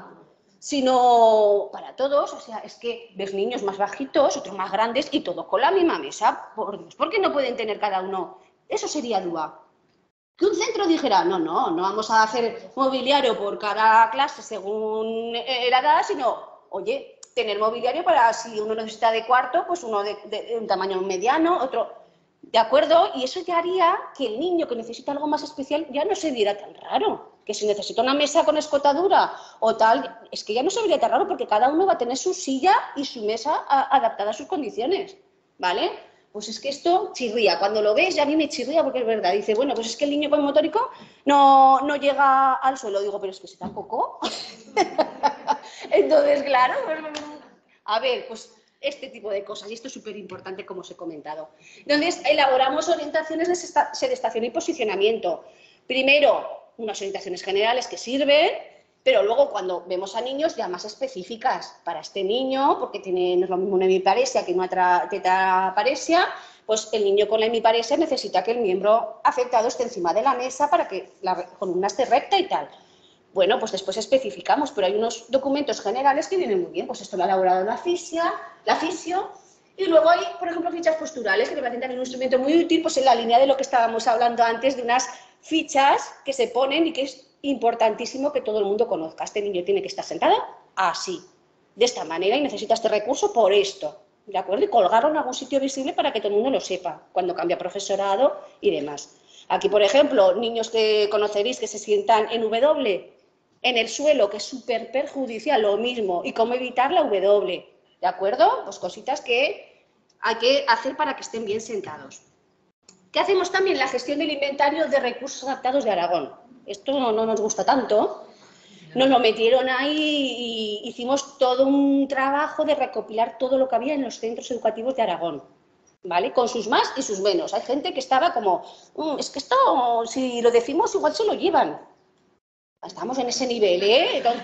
sino para todos. O sea, es que ves niños más bajitos, otros más grandes y todos con la misma mesa. Por Dios, ¿por qué no pueden tener cada uno? Eso sería duda. Que un centro dijera, no, no, no vamos a hacer mobiliario por cada clase según la edad, sino, oye, tener mobiliario para si uno necesita de cuarto, pues uno de, de, de un tamaño mediano, otro... ¿De acuerdo? Y eso ya haría que el niño que necesita algo más especial ya no se viera tan raro. Que si necesita una mesa con escotadura o tal, es que ya no se vería tan raro porque cada uno va a tener su silla y su mesa a, adaptada a sus condiciones, ¿vale? Pues es que esto chirría. Cuando lo ves, ya a mí me chirría porque es verdad. Dice, bueno, pues es que el niño con motórico no, no llega al suelo. Digo, pero es que si tampoco. Entonces, claro, a ver, pues... este tipo de cosas, y esto es súper importante como os he comentado. Entonces, elaboramos orientaciones de sedestación y posicionamiento. Primero, unas orientaciones generales que sirven, pero luego cuando vemos a niños ya más específicas para este niño, porque tiene, no es lo mismo una hemiparesia que una tetraparesia, pues el niño con la hemiparesia necesita que el miembro afectado esté encima de la mesa para que la columna esté recta y tal. Bueno, pues después especificamos, pero hay unos documentos generales que vienen muy bien. Pues esto lo ha elaborado la fisia, la fisio, y luego hay, por ejemplo, fichas posturales, que me parecen también un instrumento muy útil, pues en la línea de lo que estábamos hablando antes, de unas fichas que se ponen y que es importantísimo que todo el mundo conozca. Este niño tiene que estar sentado así, de esta manera, y necesita este recurso por esto, ¿de acuerdo? Y colgarlo en algún sitio visible para que todo el mundo lo sepa, cuando cambia profesorado y demás. Aquí, por ejemplo, niños que conoceréis que se sientan en W, en el suelo, que es súper perjudicial, lo mismo, y cómo evitar la W, ¿de acuerdo? Pues cositas que hay que hacer para que estén bien sentados. ¿Qué hacemos también? La gestión del inventario de recursos adaptados de Aragón. Esto no, no nos gusta tanto. Nos lo metieron ahí y hicimos todo un trabajo de recopilar todo lo que había en los centros educativos de Aragón, ¿vale? Con sus más y sus menos. Hay gente que estaba como, mmm, es que esto, si lo decimos, igual se lo llevan. Estamos en ese nivel, ¿eh? Entonces,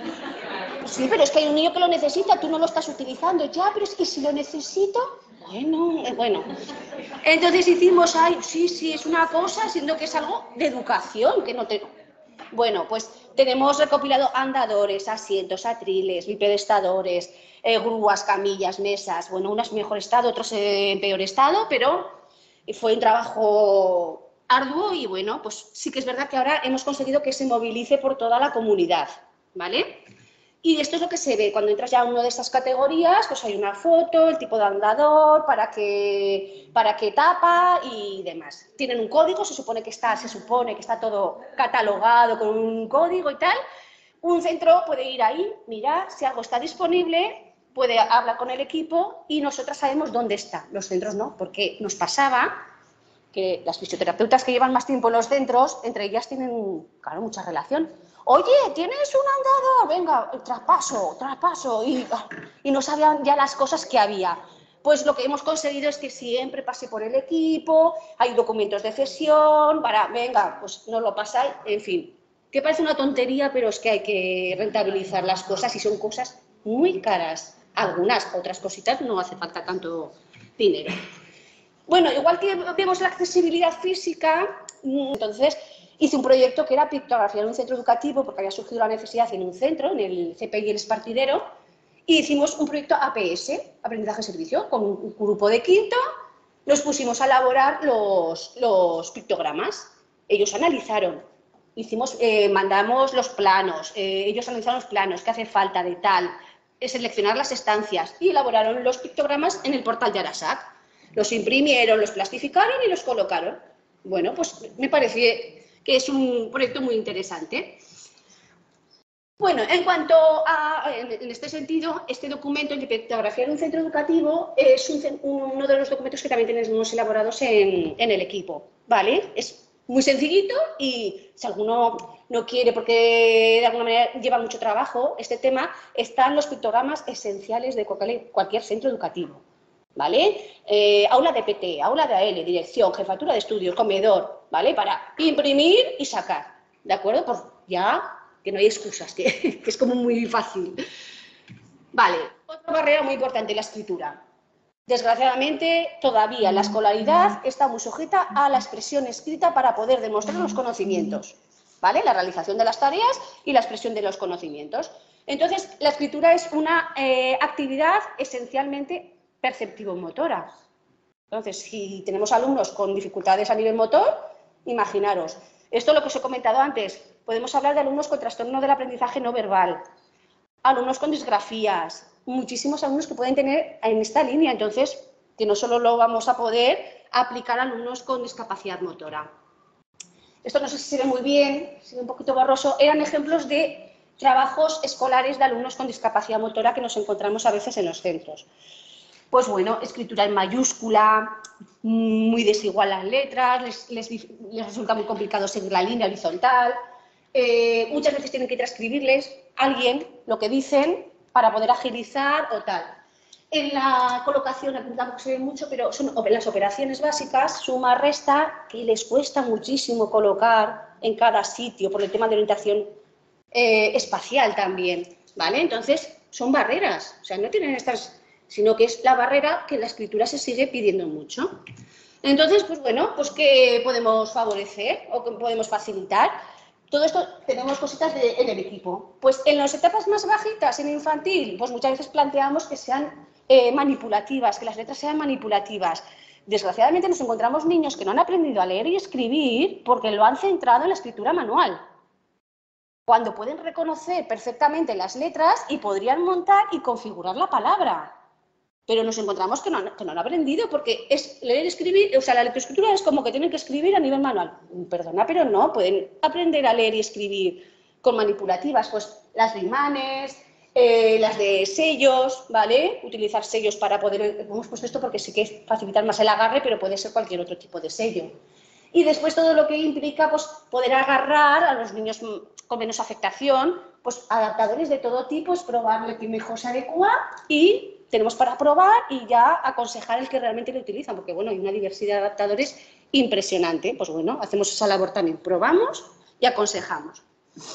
sí, pero es que hay un niño que lo necesita, tú no lo estás utilizando. Ya, pero es que si lo necesito, bueno, bueno. Entonces hicimos, ay, sí, sí, es una cosa, siendo que es algo de educación, que no te... Bueno, pues tenemos recopilado andadores, asientos, atriles, bipedestadores, eh, grúas, camillas, mesas, bueno, unas en mejor estado, otros en peor estado, pero fue un trabajo arduo y bueno, pues sí que es verdad que ahora hemos conseguido que se movilice por toda la comunidad, ¿vale? Y esto es lo que se ve, cuando entras ya a una de estas categorías, pues hay una foto, el tipo de andador, para qué, para qué etapa y demás. Tienen un código, se supone que está, se supone que está todo catalogado con un código y tal. Un centro puede ir ahí, mirar si algo está disponible, puede hablar con el equipo y nosotras sabemos dónde está. Los centros no, porque nos pasaba que las fisioterapeutas que llevan más tiempo en los centros, entre ellas tienen, claro, mucha relación. Oye, ¿tienes un andador? Venga, traspaso, traspaso. Y, y no sabían ya las cosas que había. Pues lo que hemos conseguido es que siempre pase por el equipo, hay documentos de cesión, para, venga, pues no lo pasáis, en fin. Que parece una tontería, pero es que hay que rentabilizar las cosas y son cosas muy caras. Algunas, otras cositas no hace falta tanto dinero. Bueno, igual que vemos la accesibilidad física, entonces hice un proyecto que era pictografía en un centro educativo, porque había surgido la necesidad en un centro, en el C P I El Espartidero, y hicimos un proyecto A P S, Aprendizaje-Servicio, con un grupo de quinto, nos pusimos a elaborar los, los pictogramas. Ellos analizaron hicimos, eh, mandamos los planos, eh, ellos analizaron los planos, qué hace falta de tal, eh, seleccionar las estancias y elaboraron los pictogramas en el portal de Arasac. Los imprimieron, los plastificaron y los colocaron. Bueno, pues me parece que es un proyecto muy interesante. Bueno, en cuanto a, en este sentido, este documento, el de pictografía en un centro educativo, es un, uno de los documentos que también tenemos elaborados en, en el equipo, ¿vale? Es muy sencillito y si alguno no quiere porque de alguna manera lleva mucho trabajo este tema, están los pictogramas esenciales de cualquier, cualquier centro educativo, ¿vale? Eh, aula de P T, aula de A L, dirección, jefatura de estudios, comedor, ¿vale? Para imprimir y sacar, ¿de acuerdo? Pues ya... que no hay excusas, que, que es como muy fácil. Vale, otra barrera muy importante, la escritura. Desgraciadamente, todavía la escolaridad está muy sujeta a la expresión escrita para poder demostrar los conocimientos, ¿vale? La realización de las tareas y la expresión de los conocimientos. Entonces, la escritura es una eh, actividad esencialmente perceptivo-motora. Entonces, si tenemos alumnos con dificultades a nivel motor, imaginaros. Esto es lo que os he comentado antes. Podemos hablar de alumnos con trastorno del aprendizaje no verbal, alumnos con disgrafías, muchísimos alumnos que pueden tener en esta línea. Entonces, que no solo lo vamos a poder aplicar a alumnos con discapacidad motora. Esto no sé si se ve muy bien, se ve un poquito borroso. Eran ejemplos de trabajos escolares de alumnos con discapacidad motora que nos encontramos a veces en los centros. Pues bueno, escritura en mayúscula, muy desigual las letras, les, les, les resulta muy complicado seguir la línea horizontal. Eh, muchas veces tienen que transcribirles a alguien lo que dicen para poder agilizar o tal. En la colocación, aquí tampoco se ve mucho, pero son las operaciones básicas, suma, resta, que les cuesta muchísimo colocar en cada sitio por el tema de orientación eh, espacial también, ¿vale? Entonces, son barreras, o sea, no tienen estas, sino que es la barrera que la escritura se sigue pidiendo mucho. Entonces, pues bueno, pues ¿qué podemos favorecer o qué podemos facilitar? Todo esto tenemos cositas de, en el equipo. Pues en las etapas más bajitas, en infantil, pues muchas veces planteamos que sean eh, manipulativas, que las letras sean manipulativas. Desgraciadamente nos encontramos niños que no han aprendido a leer y escribir porque lo han centrado en la escritura manual, cuando pueden reconocer perfectamente las letras y podrían montar y configurar la palabra. Pero nos encontramos que no, han, que no han aprendido porque es leer y escribir, o sea, la lectoescritura es como que tienen que escribir a nivel manual. Perdona, pero no, pueden aprender a leer y escribir con manipulativas, pues las de imanes, eh, las de sellos, ¿vale? Utilizar sellos para poder, hemos puesto esto porque sí que es facilitar más el agarre, pero puede ser cualquier otro tipo de sello. Y después todo lo que implica, pues, poder agarrar a los niños con menos afectación, pues, adaptadores de todo tipo, es probarle que mejor se adecua y tenemos para probar y ya aconsejar el que realmente lo utilizan, porque bueno, hay una diversidad de adaptadores impresionante. Pues bueno, hacemos esa labor también, probamos y aconsejamos.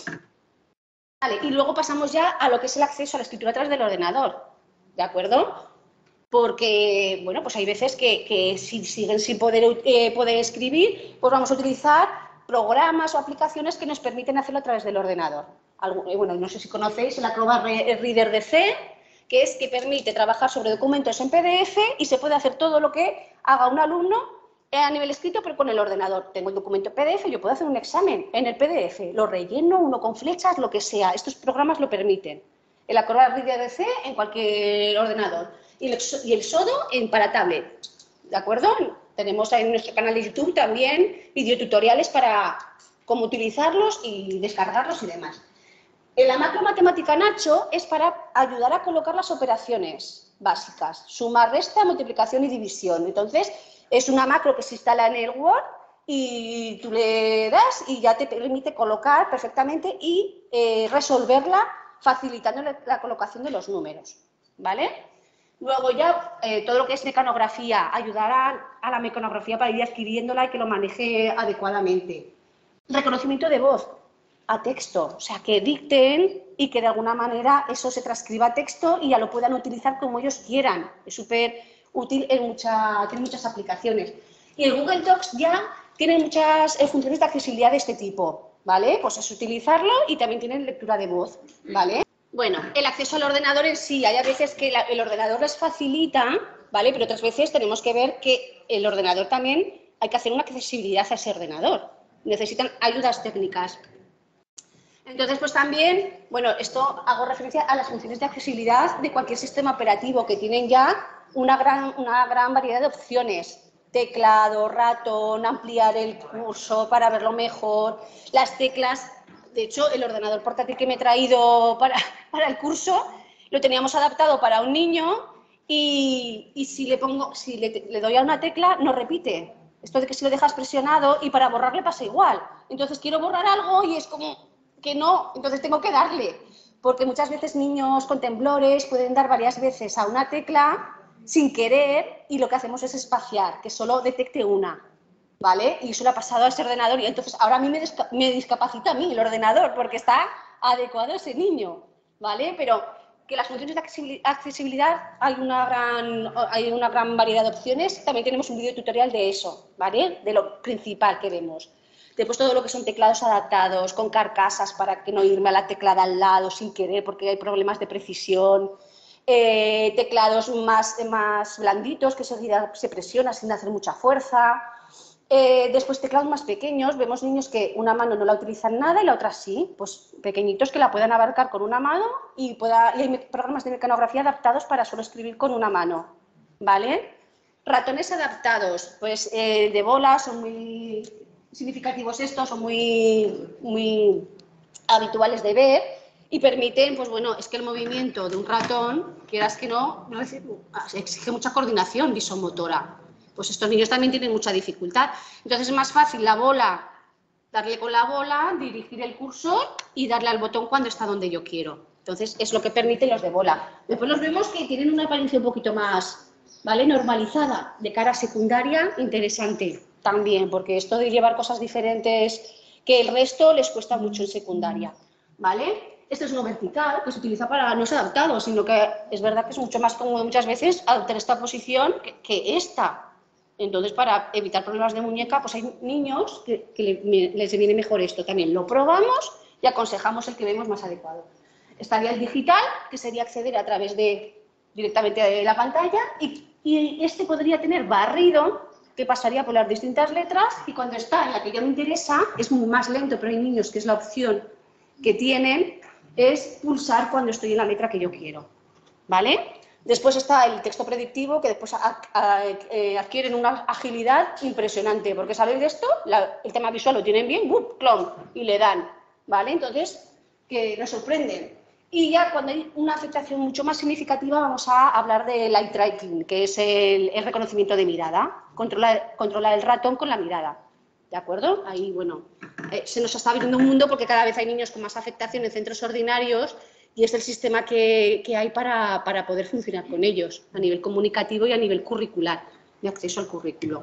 Vale, y luego pasamos ya a lo que es el acceso a la escritura a través del ordenador, ¿de acuerdo? Porque, bueno, pues hay veces que, que si siguen sin poder, eh, poder escribir, pues vamos a utilizar programas o aplicaciones que nos permiten hacerlo a través del ordenador. Algo, bueno, no sé si conocéis el Acrobat Reader de C, que es que permite trabajar sobre documentos en P D F y se puede hacer todo lo que haga un alumno a nivel escrito, pero con el ordenador. Tengo el documento en P D F, yo puedo hacer un examen en el P D F, lo relleno, uno con flechas, lo que sea. Estos programas lo permiten. El Acrobat Reader de C en cualquier ordenador y el, y el Sodo en para tablet, ¿de acuerdo? Tenemos en nuestro canal de YouTube también videotutoriales para cómo utilizarlos y descargarlos y demás. La macro matemática Nacho es para ayudar a colocar las operaciones básicas, suma, resta, multiplicación y división. Entonces, es una macro que se instala en el Word y tú le das y ya te permite colocar perfectamente y eh, resolverla facilitando la, la colocación de los números, ¿vale? Luego ya eh, todo lo que es mecanografía, ayudará a la mecanografía para ir adquiriéndola y que lo maneje adecuadamente. Reconocimiento de voz a texto, o sea, que dicten y que de alguna manera eso se transcriba a texto y ya lo puedan utilizar como ellos quieran. Es súper útil, en mucha, tiene muchas aplicaciones. Y el Google Docs ya tiene muchas eh, funciones de accesibilidad de este tipo, ¿vale? Pues es utilizarlo y también tiene lectura de voz, ¿vale? Bueno, el acceso al ordenador en sí, hay a veces que la, el ordenador les facilita, ¿vale? Pero otras veces tenemos que ver que el ordenador también hay que hacer una accesibilidad a ese ordenador. necesitan ayudas técnicas. Entonces, pues también, bueno, esto hago referencia a las funciones de accesibilidad de cualquier sistema operativo que tienen ya una gran, una gran variedad de opciones. Teclado, ratón, ampliar el curso para verlo mejor, las teclas. De hecho, el ordenador portátil que me he traído para, para el curso lo teníamos adaptado para un niño y, y si, le, pongo, si le, le doy a una tecla no repite. Esto de que si lo dejas presionado y para borrarle pasa igual. Entonces quiero borrar algo y es como que no, entonces tengo que darle. Porque muchas veces niños con temblores pueden dar varias veces a una tecla sin querer y lo que hacemos es espaciar, que solo detecte una, ¿vale? Y eso lo ha pasado a ese ordenador y entonces ahora a mí me, me discapacita a mí el ordenador porque está adecuado a ese niño, ¿vale? Pero que las funciones de accesibilidad hay una gran, hay una gran variedad de opciones. También tenemos un vídeo tutorial de eso, ¿vale? De lo principal que vemos. Después todo lo que son teclados adaptados, con carcasas para que no irme a la tecla de al lado sin querer porque hay problemas de precisión. Eh, teclados más, más blanditos que seguida se presiona sin hacer mucha fuerza. Eh, después teclados más pequeños, vemos niños que una mano no la utilizan nada y la otra sí, pues pequeñitos que la puedan abarcar con una mano y, pueda, y hay programas de mecanografía adaptados para solo escribir con una mano, ¿vale? Ratones adaptados, pues eh, de bola, son muy significativos estos, son muy, muy habituales de ver y permiten, pues bueno, es que el movimiento de un ratón, quieras que no, exige mucha coordinación visomotora. Pues estos niños también tienen mucha dificultad. Entonces es más fácil la bola, darle con la bola, dirigir el cursor y darle al botón cuando está donde yo quiero. Entonces es lo que permiten los de bola. Después los vemos que tienen una apariencia un poquito más, ¿vale?, normalizada, de cara secundaria, interesante también, porque esto de llevar cosas diferentes que el resto les cuesta mucho en secundaria, ¿vale? Este es uno vertical, que se utiliza para, no es adaptado, sino que es verdad que es mucho más cómodo muchas veces adoptar esta posición que, que esta. Entonces, para evitar problemas de muñeca, pues hay niños que, que les viene mejor esto también. Lo probamos y aconsejamos el que vemos más adecuado. Estaría el digital, que sería acceder a través de directamente de la pantalla, y, y este podría tener barrido, que pasaría por las distintas letras, y cuando está en la que ya me interesa, es muy más lento, pero hay niños que es la opción que tienen, es pulsar cuando estoy en la letra que yo quiero, ¿vale? Después está el texto predictivo, que después a, a, eh, adquieren una agilidad impresionante, porque sabéis de esto, la, el tema visual lo tienen bien, ¡bup! Clon, y le dan, ¿vale? Entonces, que nos sorprenden. Y ya cuando hay una afectación mucho más significativa vamos a hablar del eye tracking, que es el, el reconocimiento de mirada, controlar, controlar el ratón con la mirada, ¿de acuerdo? Ahí, bueno, eh, se nos está abriendo un mundo porque cada vez hay niños con más afectación en centros ordinarios y es el sistema que, que hay para, para poder funcionar con ellos, a nivel comunicativo y a nivel curricular, de acceso al currículo.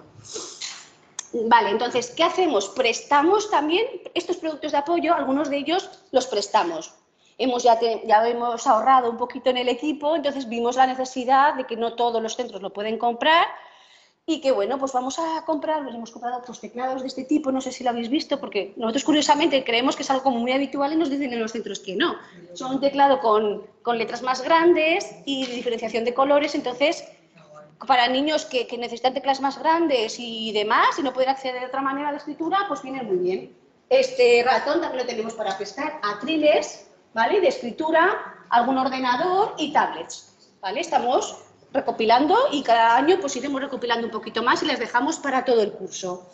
Vale, entonces, ¿qué hacemos? Prestamos también estos productos de apoyo, algunos de ellos los prestamos. Hemos ya, te, ya hemos ahorrado un poquito en el equipo, entonces vimos la necesidad de que no todos los centros lo pueden comprar y que, bueno, pues vamos a comprar, pues hemos comprado otros teclados de este tipo, no sé si lo habéis visto, porque nosotros curiosamente creemos que es algo muy habitual y nos dicen en los centros que no. Son un teclado con, con letras más grandes y diferenciación de colores, entonces, para niños que, que necesitan teclas más grandes y demás, y no pueden acceder de otra manera a la escritura, pues viene muy bien. Este ratón también lo tenemos para prestar a atriles, ¿vale?, de escritura, algún ordenador y tablets, ¿vale? Estamos recopilando y cada año pues iremos recopilando un poquito más y les dejamos para todo el curso.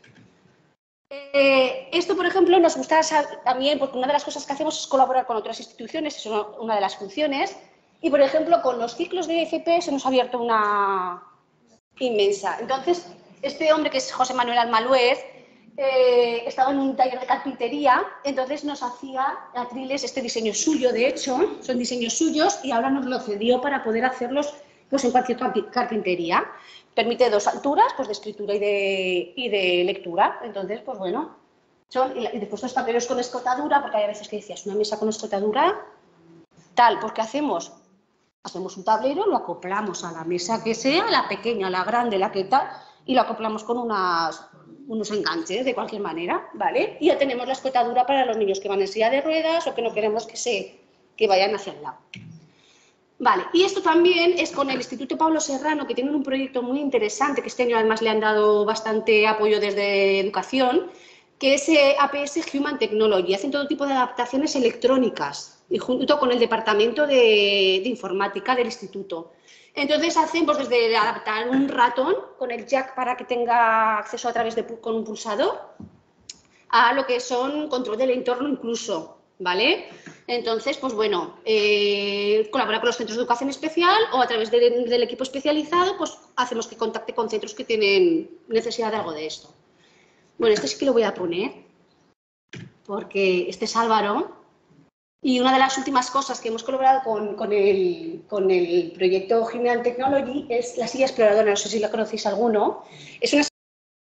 Eh, esto, por ejemplo, nos gusta también porque una de las cosas que hacemos es colaborar con otras instituciones, es una, una de las funciones, y por ejemplo con los ciclos de F P se nos ha abierto una inmensa. Entonces, este hombre que es José Manuel Almaluez, Eh, estaba en un taller de carpintería, entonces nos hacía atriles, este diseño suyo, de hecho, son diseños suyos y ahora nos lo cedió para poder hacerlos pues, en cualquier carpintería. Permite dos alturas, pues de escritura y de, y de lectura, entonces, pues bueno, son, y después los tableros con escotadura, porque hay veces que decías, una mesa con escotadura, tal, pues ¿qué hacemos? Hacemos un tablero, lo acoplamos a la mesa que sea, la pequeña, la grande, la que tal, y lo acoplamos con unas, unos enganches de cualquier manera, ¿vale? Y ya tenemos la escotadura para los niños que van en silla de ruedas o que no queremos que, se, que vayan hacia el lado. Vale, y esto también es con el Instituto Pablo Serrano, que tienen un proyecto muy interesante, que este año además le han dado bastante apoyo desde Educación, que es eh, A P S Human Technology. Hacen todo tipo de adaptaciones electrónicas y junto con el departamento de, de informática del instituto. Entonces hacen pues, desde adaptar un ratón con el jack para que tenga acceso a través de con un pulsador a lo que son control del entorno incluso, ¿vale? Entonces, pues bueno, eh, colabora con los centros de educación especial o a través de, del equipo especializado, pues hacemos que contacte con centros que tienen necesidad de algo de esto. Bueno, este sí que lo voy a poner, porque este es Álvaro, y una de las últimas cosas que hemos colaborado con, con, el, con el proyecto Human Technology es la silla exploradora, no sé si la conocéis alguno. Es una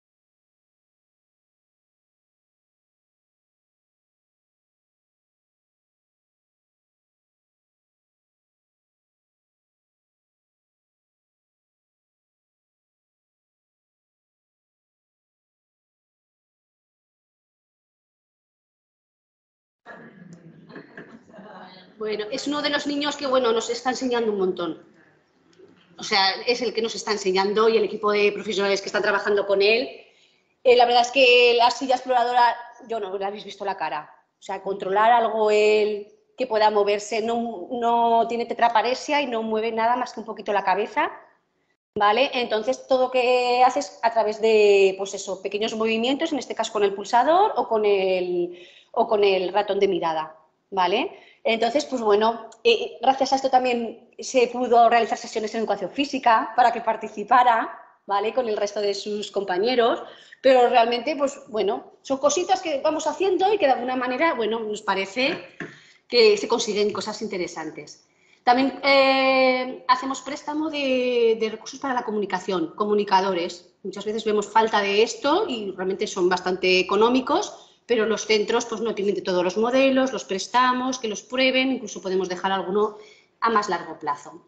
Bueno, es uno de los niños que, bueno, nos está enseñando un montón. O sea, es el que nos está enseñando y el equipo de profesionales que están trabajando con él. Eh, la verdad es que la silla exploradora, yo no le habéis visto la cara. O sea, controlar algo él que pueda moverse, no, no tiene tetraparesia y no mueve nada más que un poquito la cabeza, ¿vale? Entonces, todo lo que haces a través de, pues eso, pequeños movimientos, en este caso con el pulsador o con el, o con el ratón de mirada, ¿vale? Entonces, pues bueno, eh, gracias a esto también se pudo realizar sesiones en educación física para que participara, ¿vale? Con el resto de sus compañeros, pero realmente, pues bueno, son cositas que vamos haciendo y que de alguna manera, bueno, nos parece que se consiguen cosas interesantes. También eh, hacemos préstamo de, de recursos para la comunicación, comunicadores. Muchas veces vemos falta de esto y realmente son bastante económicos, pero los centros pues, no tienen de todos los modelos, los prestamos, que los prueben, incluso podemos dejar alguno a más largo plazo.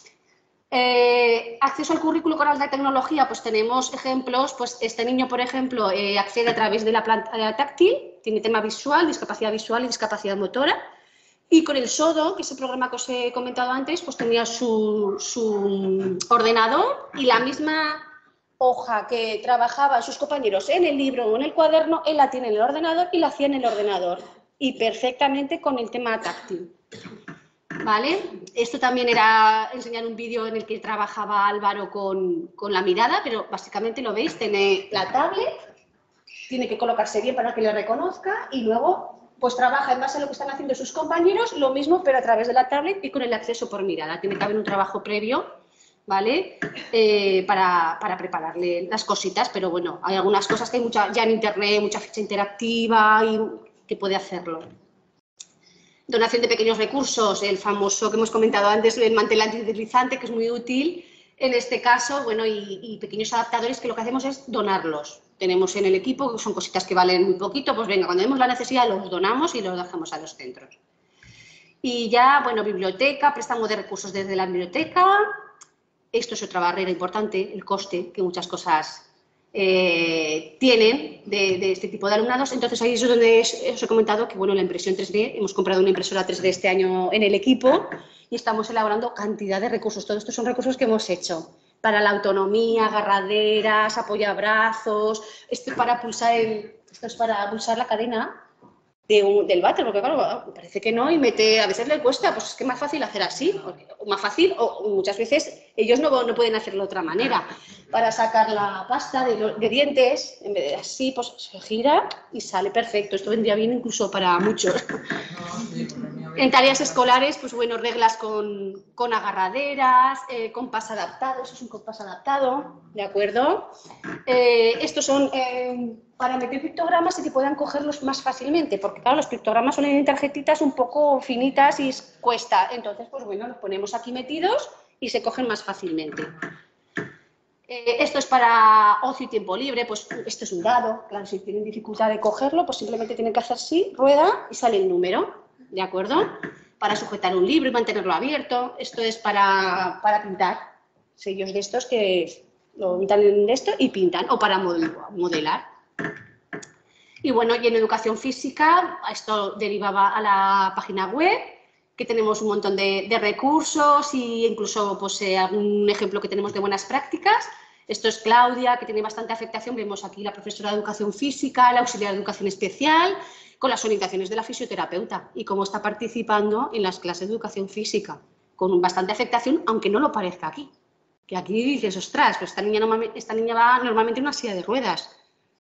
Eh, acceso al currículo con alta tecnología, pues tenemos ejemplos, pues este niño, por ejemplo, eh, accede a través de la pantalla táctil, tiene tema visual, discapacidad visual y discapacidad motora, y con el SODO, que es el programa que os he comentado antes, pues tenía su, su ordenador y la misma hoja que trabajaban sus compañeros en el libro o en el cuaderno, él la tiene en el ordenador y la hacía en el ordenador, y perfectamente con el tema táctil. ¿Vale? Esto también era enseñar un vídeo en el que trabajaba Álvaro con, con la mirada, pero básicamente lo veis, tiene la tablet, tiene que colocarse bien para que le reconozca y luego pues trabaja en base a lo que están haciendo sus compañeros, lo mismo pero a través de la tablet y con el acceso por mirada. Tiene que haber un trabajo previo, ¿vale? Eh, para, para prepararle las cositas, pero bueno, hay algunas cosas que hay mucha, ya en internet, mucha ficha interactiva y que puede hacerlo. Donación de pequeños recursos, el famoso que hemos comentado antes, el mantel antideslizante, que es muy útil en este caso, bueno, y, y pequeños adaptadores que lo que hacemos es donarlos. Tenemos en el equipo, que son cositas que valen muy poquito, pues venga, cuando vemos la necesidad los donamos y los dejamos a los centros. Y ya, bueno, biblioteca, préstamo de recursos desde la biblioteca. Esto es otra barrera importante, el coste, que muchas cosas eh, tienen de, de este tipo de alumnados. Entonces ahí es donde es, os he comentado que, bueno, la impresión tres D, hemos comprado una impresora tres D este año en el equipo y estamos elaborando cantidad de recursos. Todos estos son recursos que hemos hecho para la autonomía, agarraderas, apoyabrazos, esto es para pulsar, el, esto es para pulsar la cadena de un, del váter, porque claro, parece que no y mete, a veces le cuesta, pues es que es más fácil hacer así, o más fácil, o muchas veces ellos no, no pueden hacerlo de otra manera. Para sacar la pasta de, de dientes, en vez de así, pues se gira y sale perfecto. Esto vendría bien incluso para muchos. En tareas escolares, pues bueno, reglas con, con agarraderas, eh, compás adaptado, eso es un compás adaptado, ¿de acuerdo? Eh, estos son eh, para meter pictogramas y que puedan cogerlos más fácilmente, porque claro, los pictogramas son en tarjetitas un poco finitas y cuesta. Entonces, pues bueno, los ponemos aquí metidos y se cogen más fácilmente. Eh, esto es para ocio y tiempo libre, pues esto es un dado, claro, si tienen dificultad de cogerlo, pues simplemente tienen que hacer así, rueda y sale el número, ¿de acuerdo? Para sujetar un libro y mantenerlo abierto, esto es para, para pintar, sellos de estos que lo pintan en esto y pintan, o para modelar. Y bueno, y en educación física, esto derivaba a la página web, que tenemos un montón de, de recursos e incluso pues, eh, algún ejemplo que tenemos de buenas prácticas. Esto es Claudia, que tiene bastante afectación. Vemos aquí la profesora de educación física, la auxiliar de educación especial, con las orientaciones de la fisioterapeuta y cómo está participando en las clases de educación física, con bastante afectación, aunque no lo parezca aquí. Que aquí dices, ostras, pues esta niña, esta niña va normalmente en una silla de ruedas.